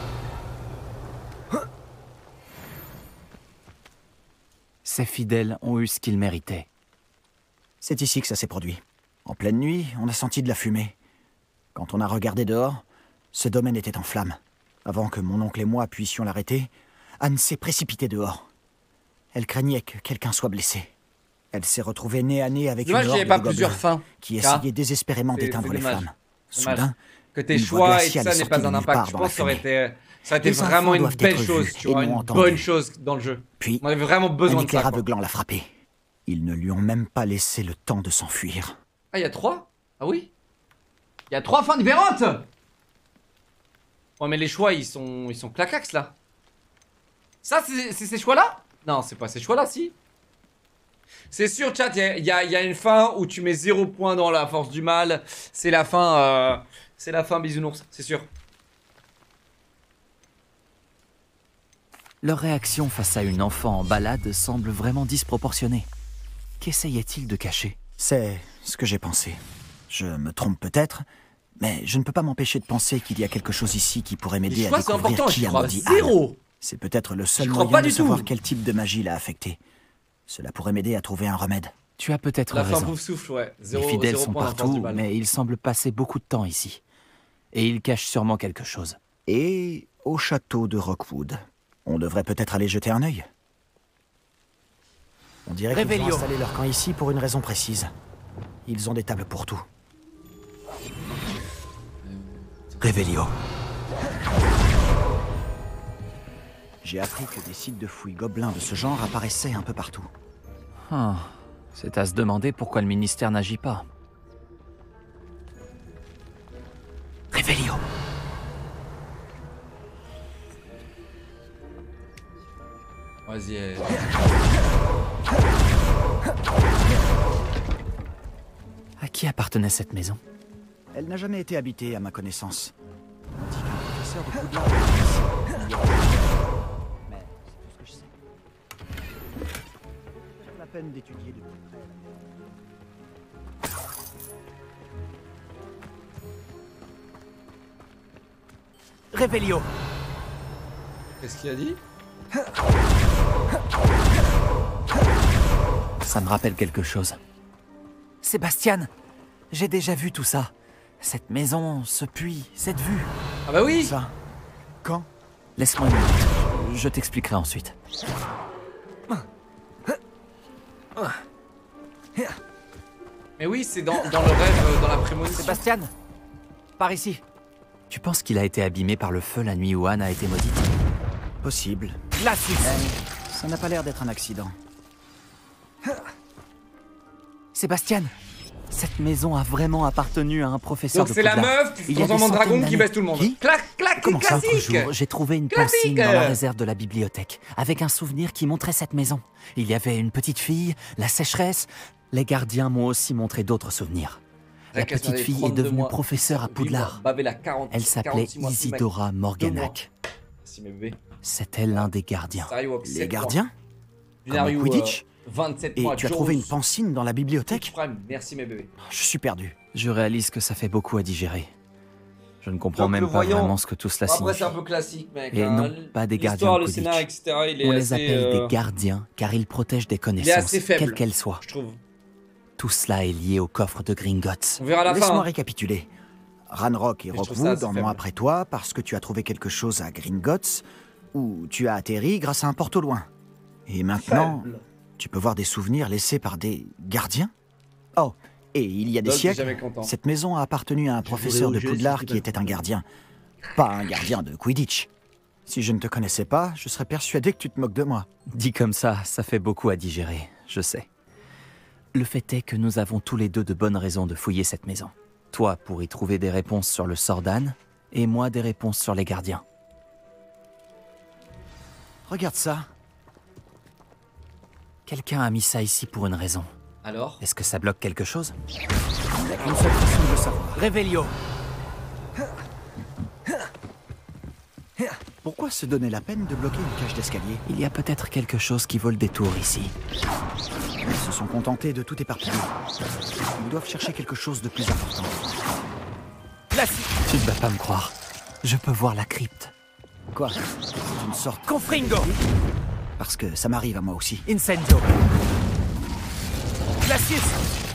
Ces fidèles ont eu ce qu'ils méritaient. C'est ici que ça s'est produit. En pleine nuit, on a senti de la fumée. Quand on a regardé dehors, ce domaine était en flammes. Avant que mon oncle et moi puissions l'arrêter, Anne s'est précipitée dehors. Elle craignait que quelqu'un soit blessé. Elle s'est retrouvée nez à nez avec Dommage une qu'il n'y horde ait pas de plusieurs gobelins fins. qui Car essayaient désespérément c'est- d'éteindre c'est les dommage. flammes. Dommage. Soudain, Que tes une voix choix et tout glaciale ça est n'aient sortie pas de un nulle impact. part Je dans pense la que ça aurait fumée. été, ça aurait été Les enfants vraiment une doivent belle être chose, vus tu et vois, non une entendus. bonne chose dans le jeu. Puis, On avait vraiment un besoin de ça. éclair quoi. aveuglant l'a frappé. Ils ne lui ont même pas laissé le temps de s'enfuir. Ah, il y a trois? Ah oui? Il y a trois fins différentes? Ouais, mais les choix, ils sont, ils sont claquax là. Ça, c'est c'est ces choix-là? Non, c'est pas ces choix-là, si. C'est sûr, chat, il y a, y a- y a une fin où tu mets zéro point dans la force du mal. C'est la fin, euh, c'est la fin bisounours, c'est sûr. Leur réaction face à une enfant en balade semble vraiment disproportionnée. Qu'essayait-il de cacher? C'est ce que j'ai pensé. Je me trompe peut-être, mais je ne peux pas m'empêcher de penser qu'il y a quelque chose ici qui pourrait Les m'aider à choix, c'est découvrir important, qui j'y a crois maudit Anne. zéro. C'est peut-être le seul J'y crois moyen pas de du savoir tout. quel type de magie l'a affecté. Cela pourrait m'aider à trouver un remède. Tu as peut-être La fin raison. pouf souffle, ouais. Les Zéro, fidèles zéro sont point dans la force partout, du mal. mais ils semblent passer beaucoup de temps ici. Et ils cachent sûrement quelque chose. Et au château de Rockwood. On devrait peut-être aller jeter un œil. On dirait qu'ils ont Revelio. installé leur camp ici pour une raison précise. Ils ont des tables pour tout. Revelio. J'ai appris que des sites de fouilles gobelins de ce genre apparaissaient un peu partout. Ah, c'est à se demander pourquoi le ministère n'agit pas. Revelio. Vas-y. euh, À qui appartenait cette maison? Elle n'a jamais été habitée, à ma connaissance. On dit qu'un professeur de Poudlard est ici. Mais c'est tout ce que je sais. C'est la peine d'étudier de plus près. Revelio. Qu'est-ce qu'il a dit? Ça me rappelle quelque chose. Sébastien, j'ai déjà vu tout ça. Cette maison, ce puits, cette vue. Ah bah oui. Ça. Quand? Laisse-moi une minute. Je t'expliquerai ensuite. Mais oui, c'est dans, dans le rêve, euh, dans la prémonition. Sébastien, par ici. Tu penses qu'il a été abîmé par le feu la nuit où Anne a été maudite? Possible. Glacius. Ça n'a pas l'air d'être un accident. Sébastien, cette maison a vraiment appartenu à un professeur Donc de c'est la Poudlard. meuf qui se Il y a transforme en des dragon centaines qui d'années. baisse tout le monde. Qui Clac, clac, Comment ça, L'autre classique. jour, j'ai trouvé une Classique. consigne dans la réserve de la bibliothèque, avec un souvenir qui montrait cette maison. Il y avait une petite fille, la sécheresse. Les gardiens m'ont aussi montré d'autres souvenirs. La Reka, petite j'avais fille est trente-deux devenue mois. professeure à Vivre, Poudlard. baver la quarante, Elle s'appelait quarante-six mois, six mecs. Isidora Deux Morganac. Merci mes bébés. C'était l'un des gardiens. Sérieux, hop, Les sept gardiens? mois. Comme Lunariu, au Quidditch euh, vingt-sept Et mois. tu as Jones, trouvé une pancine dans la bibliothèque? Prime, merci mes bébés. Je suis perdu. Je réalise que ça fait beaucoup à digérer. Je ne comprends Donc, même le pas voyant- vraiment ce que tout cela Après signifie. c'est un peu classique mec. Et hein. non, pas des gardiens L'histoire, de le Quidditch. scénar, et cetera. Il est On assez, les appelle euh, des gardiens car ils protègent des Il est connaissances, assez faible, quelles qu'elles soient. je trouve. Tout cela est lié au coffre de Gringotts. On verra à la fin. Laisse-moi hein. récapituler. Ranrock et Mais je trouve ça Rockwood assez en ont faible. après toi parce que tu as trouvé quelque chose à Gringotts ou tu as atterri grâce à un porte au loin. Et maintenant, Faible. tu peux voir des souvenirs laissés par des gardiens? Oh, et il y a des Doc, siècles, jamais content. cette maison a appartenu à un professeur de Poudlard qui était un gardien. Pas un gardien de Quidditch. Si je ne te connaissais pas, je serais persuadé que tu te moques de moi. Dit comme ça, ça fait beaucoup à digérer, je sais. Le fait est que nous avons tous les deux de bonnes raisons de fouiller cette maison. Toi pour y trouver des réponses sur le sort d'Anne, et moi des réponses sur les gardiens. Regarde ça. Quelqu'un a mis ça ici pour une raison. Alors? Est-ce que ça bloque quelque chose? Il n'y a qu'une seule façon de le savoir. Révélio. Pourquoi se donner la peine de bloquer une cage d'escalier? Il y a peut-être quelque chose qui vaut le détour ici. Ils se sont contentés de tout éparpiller. Ils doivent chercher quelque chose de plus important. Tu ne vas pas me croire. Je peux voir la crypte. Quoi? C'est une sorte... Confringo. Parce que ça m'arrive à moi aussi. Incendio. Glacius.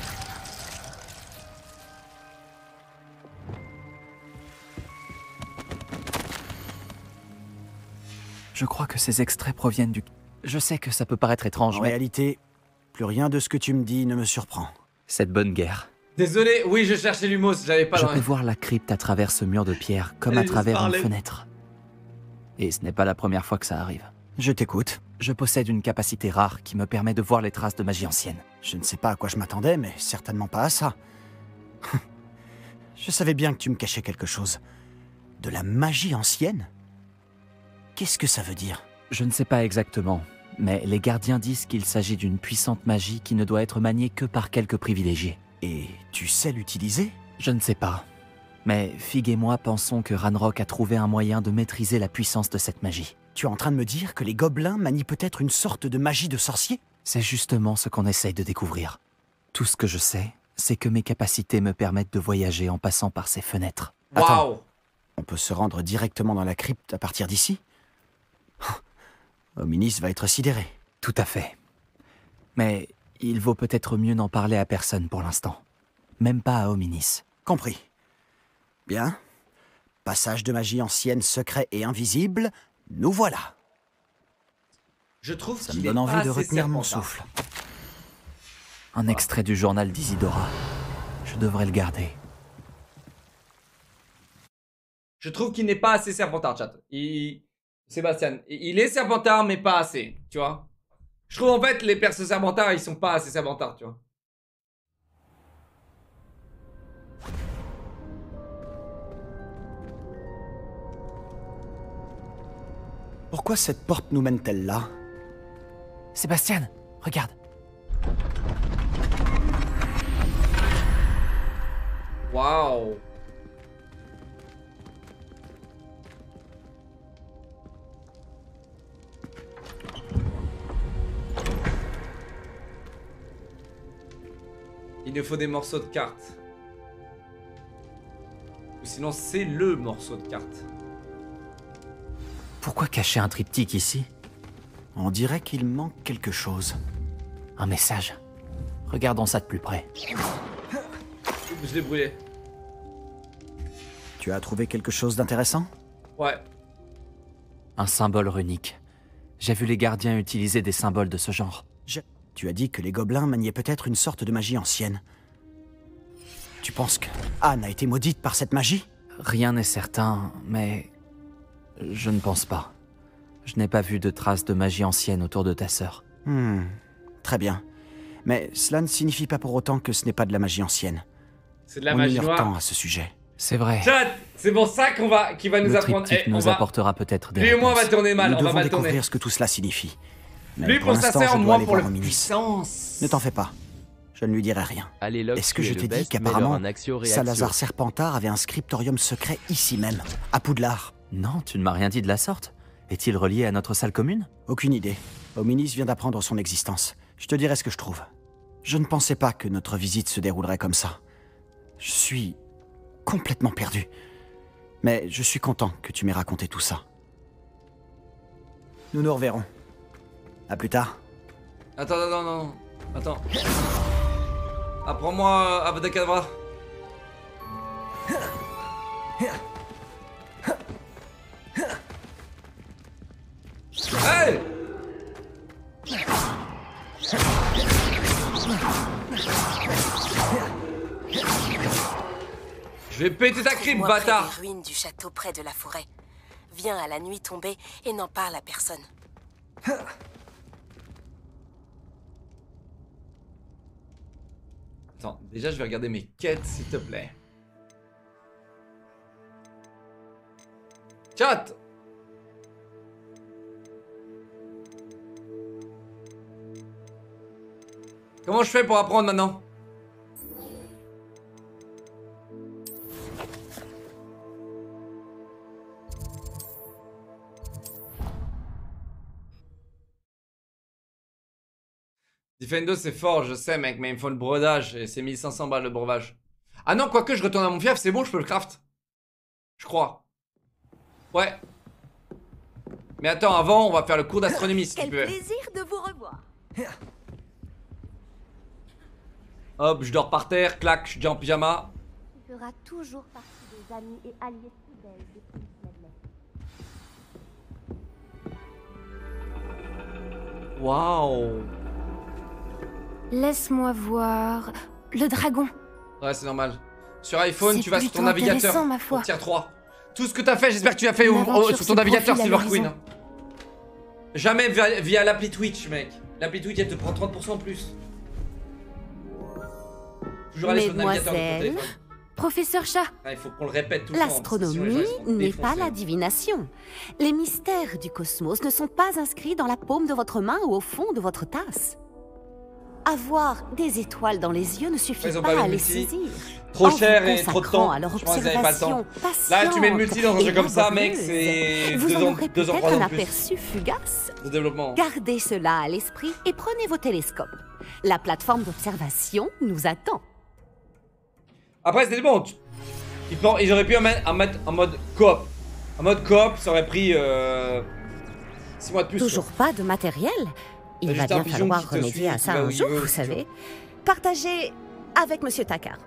Je crois que ces extraits proviennent du... Je sais que ça peut paraître étrange, En mais... réalité, plus rien de ce que tu me dis ne me surprend. Cette bonne guerre. Désolé, oui, je cherchais l'humos, j'avais pas... Je dans- peux voir la crypte à travers ce mur de pierre, comme Elle à juste travers une parlait. fenêtre. Et ce n'est pas la première fois que ça arrive. Je t'écoute. Je possède une capacité rare qui me permet de voir les traces de magie ancienne. Je ne sais pas à quoi je m'attendais, mais certainement pas à ça. Je savais bien que tu me cachais quelque chose. De la magie ancienne? Qu'est-ce que ça veut dire? Je ne sais pas exactement, mais les gardiens disent qu'il s'agit d'une puissante magie qui ne doit être maniée que par quelques privilégiés. Et tu sais l'utiliser? Je ne sais pas. Mais Fig et moi pensons que Ranrock a trouvé un moyen de maîtriser la puissance de cette magie. Tu es en train de me dire que les gobelins manient peut-être une sorte de magie de sorcier? C'est justement ce qu'on essaye de découvrir. Tout ce que je sais, c'est que mes capacités me permettent de voyager en passant par ces fenêtres. Waouh! On peut se rendre directement dans la crypte à partir d'ici? Hominis va être sidéré. Tout à fait. Mais il vaut peut-être mieux n'en parler à personne pour l'instant. Même pas à Hominis. Compris. Bien. Passage de magie ancienne secret et invisible, nous voilà. Je trouve Ça qu'il me est donne pas envie de assez retenir mon serpentard. souffle. Un extrait du journal d'Isidora. Je devrais le garder. Je trouve qu'il n'est pas assez serpentard, chat. Il... Sébastien, il est serpentard, mais pas assez, tu vois. Je trouve en fait les persos serpentards, ils sont pas assez serpentards, tu vois. Pourquoi cette porte nous mène-t-elle là? Sébastien, regarde. Waouh. Il nous faut des morceaux de cartes. Ou sinon c'est le morceau de carte. Pourquoi cacher un triptyque ici? On dirait qu'il manque quelque chose. Un message. Regardons ça de plus près. Je l'ai brûlé. Tu as trouvé quelque chose d'intéressant? Ouais. Un symbole runique. J'ai vu les gardiens utiliser des symboles de ce genre. Je... Tu as dit que les gobelins maniaient peut-être une sorte de magie ancienne. Tu penses que Anne a été maudite par cette magie? Rien n'est certain, mais... Je ne pense pas. Je n'ai pas vu de traces de magie ancienne autour de ta sœur. Hmm, très bien. Mais cela ne signifie pas pour autant que ce n'est pas de la magie ancienne. C'est de la On magie ignore noire. tant à ce sujet. C'est vrai. Chat, c'est pour ça qu'on va, qu'il va nous Le apprendre. triptyque Eh, on nous va- apportera peut-être des Lui et moi on va réponses. tourner mal, Nous on va devons mal découvrir tourner. ce que tout cela signifie. Mais Lui pour pour sa l'instant, sœur, je dois moi aller pour voir le Hominis. puissance. Ne t'en fais pas. Je ne lui dirai rien. Allez, Locke, Est-ce que tu je es t'ai le dit best, qu'apparemment, mets-leur un axio-réaxio. Salazar Serpentard avait un scriptorium secret ici même, à Poudlard? Non, tu ne m'as rien dit de la sorte. Est-il relié à notre salle commune? Aucune idée. Hominis vient d'apprendre son existence. Je te dirai ce que je trouve. Je ne pensais pas que notre visite se déroulerait comme ça. Je suis complètement perdu. Mais je suis content que tu m'aies raconté tout ça. Nous nous reverrons. À plus tard. Attends, attends, non, non. Attends. Apprends-moi euh, Avada Kedavra. Hey! Je vais péter ta crypte, Trouve-moi près bâtard! des ruines du château près de la forêt. Viens à la nuit tombée et n'en parle à personne. Attends, déjà je vais regarder mes quêtes s'il te plaît. Chat. Comment je fais pour apprendre maintenant? Defendo c'est fort, je sais mec, mais il me faut le brodage et c'est mille cinq cents balles le breuvage. Ah non, quoique je retourne à mon fief, c'est bon, je peux le craft. Je crois. Ouais. Mais attends, avant, on va faire le cours d'astronomie si tu Quel peux. plaisir de vous revoir. Hop, je dors par terre, clac, je suis déjà en pyjama. Tu feras toujours partie des amis et alliés fidèles des Prince Medley. Waouh. Laisse-moi voir... Le dragon. Ouais, c'est normal. Sur iPhone, C'est tu vas sur ton plutôt navigateur. intéressant, ma foi. Au tier trois. Tout ce que t'as fait, j'espère que tu l'as fait Une au- au- aventure sur se ton navigateur profile à Silver Queen. l'horizon. Jamais via, via l'appli Twitch, mec. L'appli Twitch, elle te prend trente pour cent en plus. Toujours aller sur le navigateur de ton Mesdemoiselles, téléphone. Professeur Chat. Ah, il faut qu'on le répète tout le temps. parce que sinon les gens, L'astronomie ils se font n'est pas défoncer. la divination. Les mystères du cosmos ne sont pas inscrits dans la paume de votre main ou au fond de votre tasse. Avoir des étoiles dans les yeux ne suffit Ils ont pas, pas à le les multi. saisir. Trop En vous cher et trop de consacrant temps. à leur Je pense qu'ils avaient pas le temps. observation Là, tu mets le multi dans un patiente jeu comme ça, mec, et c'est Vous deux en ans, aurez deux ans, peut-être trois ans un de plus aperçu fugace. de développement. Gardez cela à l'esprit et prenez vos télescopes. La plateforme d'observation nous attend. Après, c'était bon. tu- Ils, pen- ils auraient pu en mettre, en mettre en mode coop. En mode coop, ça aurait pris euh, six mois de plus. Toujours pas de matériel. Il T'as va juste un bien pigeon falloir qui te remédier suit, à qui ça va où un il jour, veut, vous c'est savez. Partagez avec Monsieur Takar.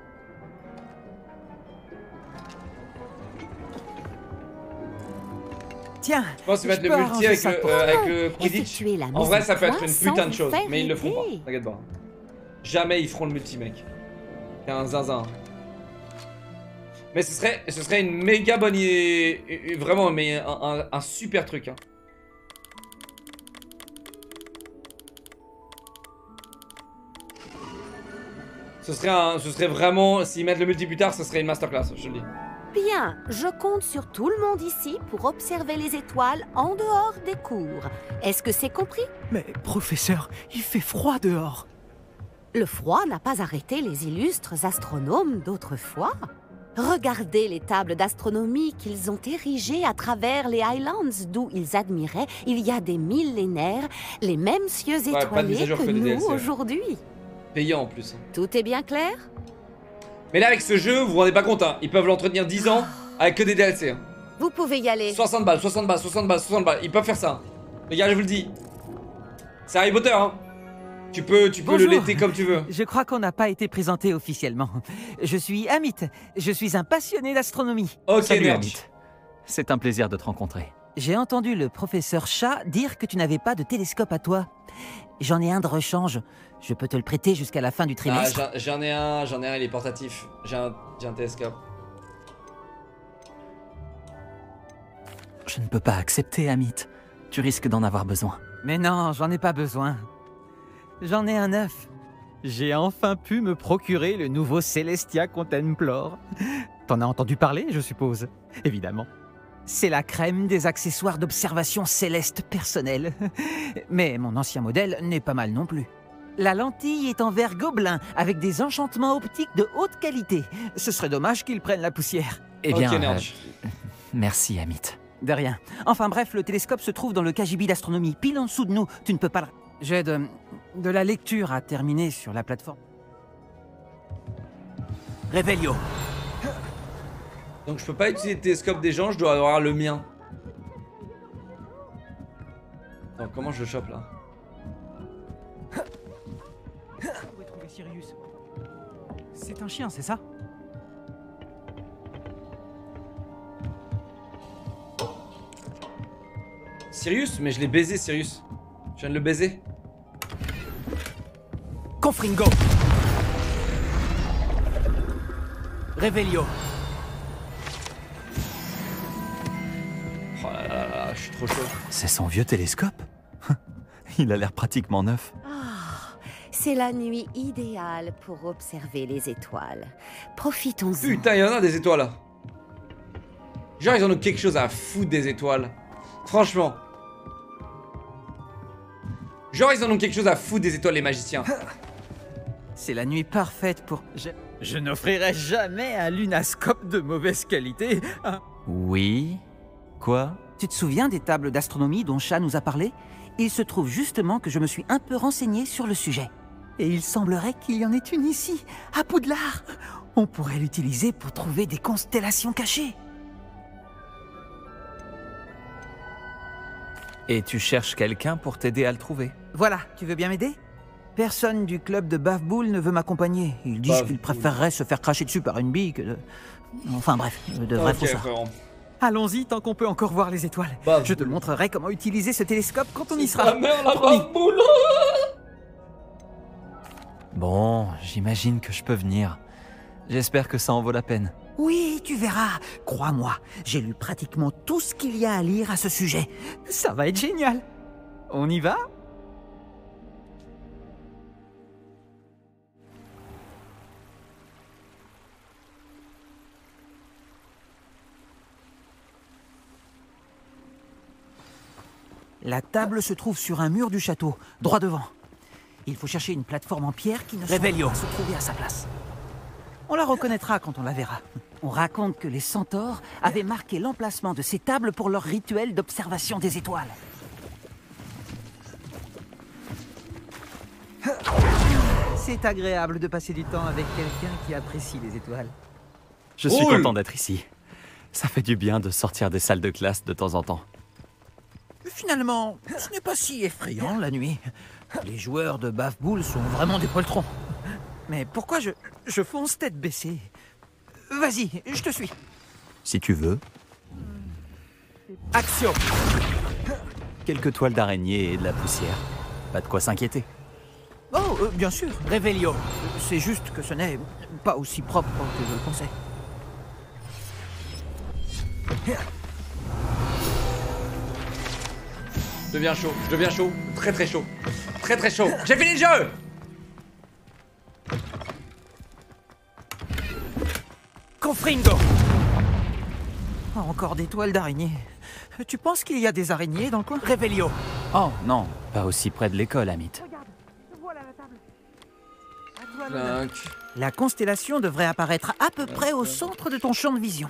Tiens, Je pense qu'ils je mettent le peux multi arranger avec ça le, pour euh, avec moi. le Quidditch. Effectuez la En mise vrai, au ça peut être point une sans putain de vous chose, faire mais ils le feront pas. rêver. T'inquiète pas. Jamais ils feront le multi, mec. C'est un zinzin. Mais ce serait, ce serait une méga bonne idée. Vraiment, mais un, un- un super truc. Hein. Ce serait, un, ce serait vraiment, s'ils mettent le multi plus tard, ce serait une masterclass, je te le dis. Bien, je compte sur tout le monde ici pour observer les étoiles en dehors des cours. Est-ce que c'est compris? Mais professeur, il fait froid dehors. Le froid n'a pas arrêté les illustres astronomes d'autrefois. Regardez les tables d'astronomie qu'ils ont érigées à travers les Highlands, d'où ils admiraient, il y a des millénaires, les mêmes cieux Ouais, pas de mise à étoilés jour que que des D L nous C. aujourd'hui. Payant en plus. Tout est bien clair? Mais là, avec ce jeu, vous vous rendez pas compte, hein, ils peuvent l'entretenir dix ans avec que des D L C. Hein. Vous pouvez y aller. soixante balles, soixante balles, soixante balles, soixante balles. Ils peuvent faire ça. Les gars, je vous le dis. C'est Harry Potter, hein. Tu peux, tu peux le Bonjour. laiter comme tu veux. Je crois qu'on n'a pas été présenté officiellement. Je suis Amit. Je suis un passionné d'astronomie. Ok, Salut, merde. Amit. C'est un plaisir de te rencontrer. J'ai entendu le professeur Chat dire que tu n'avais pas de télescope à toi. J'en ai un de rechange. Je peux te le prêter jusqu'à la fin du Ah, trimestre. j'en- j'en ai un, j'en ai un, il est portatif. J'ai un, j'ai un télescope. Je ne peux pas accepter, Amit. Tu risques d'en avoir besoin. Mais non, j'en ai pas besoin. J'en ai un neuf. J'ai enfin pu me procurer le nouveau Celestia Contemplor. T'en as entendu parler, je suppose. Évidemment. C'est la crème des accessoires d'observation céleste personnelle. Mais mon ancien modèle n'est pas mal non plus. La lentille est en verre gobelin, avec des enchantements optiques de haute qualité. Ce serait dommage qu'ils prennent la poussière. Eh bien, Ok, nerd. euh, merci, Amit. De rien. Enfin bref, le télescope se trouve dans le K G B d'astronomie, pile en dessous de nous. Tu ne peux pas le... J'ai de, de la lecture à terminer sur la plateforme. Réveillon. Donc je peux pas utiliser le télescope des gens, je dois avoir le mien. Attends, comment je le chope là? Où est trouvé Sirius? C'est un chien, c'est ça? Sirius? Mais je l'ai baisé, Sirius. Je viens de le baiser. Confringo. Réveillon. Oh là là là là, je suis trop chaud. C'est son vieux télescope. Il a l'air pratiquement neuf. Ah, C'est la nuit idéale pour observer les étoiles. Profitons-en. Putain, il y en a des étoiles là. Genre, ils en ont quelque chose à foutre des étoiles. Franchement. Genre, ils en ont quelque chose à foutre des étoiles, les magiciens. C'est la nuit parfaite pour... Je, je n'offrirai jamais un lunascope de mauvaise qualité. à- Oui. Quoi? Tu te souviens des tables d'astronomie dont Chat nous a parlé? Il se trouve justement que je me suis un peu renseigné sur le sujet. Et il semblerait qu'il y en ait une ici, à Poudlard. On pourrait l'utiliser pour trouver des constellations cachées. Et tu cherches quelqu'un pour t'aider à le trouver? Voilà, tu veux bien m'aider? Personne du club de Bafboul ne veut m'accompagner. Ils disent qu'ils préféreraient se faire cracher dessus par une bille que de... Enfin bref, de vrais Ok, faussards. frérot. Allons-y tant qu'on peut encore voir les étoiles. Bah, Je te montrerai comment utiliser ce télescope quand on y La sera. merde, la Promis. Bafboul. Bon, j'imagine que je peux venir. J'espère que ça en vaut la peine. Oui, tu verras. Crois-moi, j'ai lu pratiquement tout ce qu'il y a à lire à ce sujet. Ça va être génial. On y va? La table se trouve sur un mur du château, droit devant. Il faut chercher une plateforme en pierre qui ne semble pas se trouver à sa place. On la reconnaîtra quand on la verra. On raconte que les centaures avaient marqué l'emplacement de ces tables pour leur rituel d'observation des étoiles. C'est agréable de passer du temps avec quelqu'un qui apprécie les étoiles. Je suis Cool. content d'être ici. Ça fait du bien de sortir des salles de classe de temps en temps. Finalement, ce n'est pas si effrayant la nuit. Les joueurs de Bafboul sont vraiment des poltrons. Mais pourquoi je, je fonce tête baissée? Vas-y, je te suis. Si tu veux. Action! Quelques toiles d'araignée et de la poussière. Pas de quoi s'inquiéter. Oh, euh, bien sûr, Revelio. C'est juste que ce n'est pas aussi propre que je le pensais. Je deviens chaud, je deviens chaud. Très très chaud. Très très chaud. J'ai fini le jeu. Confringo! Oh, encore des toiles d'araignée. Tu penses qu'il y a des araignées dans le coin? Revelio! Oh non, pas aussi près de l'école, Amit. Clank. La constellation devrait apparaître à peu près au centre de ton champ de vision.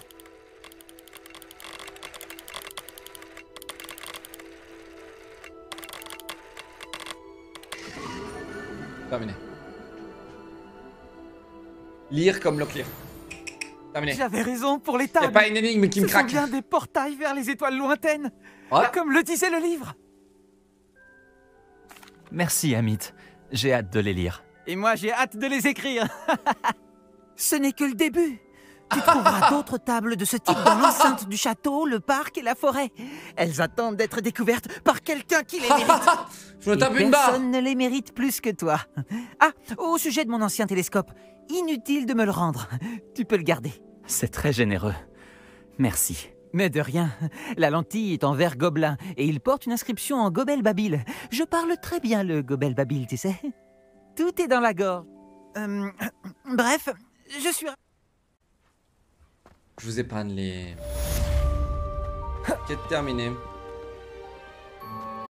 Terminé. Lire comme Locklear. Terminé. J'avais raison pour les Y'a tables. pas une énigme qui me Ce sont craque. bien des portails vers les étoiles lointaines. Ouais. Comme le disait le livre. Merci, Amit. J'ai hâte de les lire. Et moi, j'ai hâte de les écrire. Ce n'est que le début. Tu trouveras d'autres tables de ce type dans l'enceinte du château, le parc et la forêt. Elles attendent d'être découvertes par quelqu'un qui les mérite. Je me tape Et une barre. personne ne les mérite plus que toi. Ah, au sujet de mon ancien télescope, inutile de me le rendre. Tu peux le garder. C'est très généreux. Merci. Mais de rien. La lentille est en verre gobelin et il porte une inscription en gobel babil. Je parle très bien le gobel babil, tu sais. Tout est dans la gorge. Euh, bref, je suis... Je vous épargne les... Quête terminée.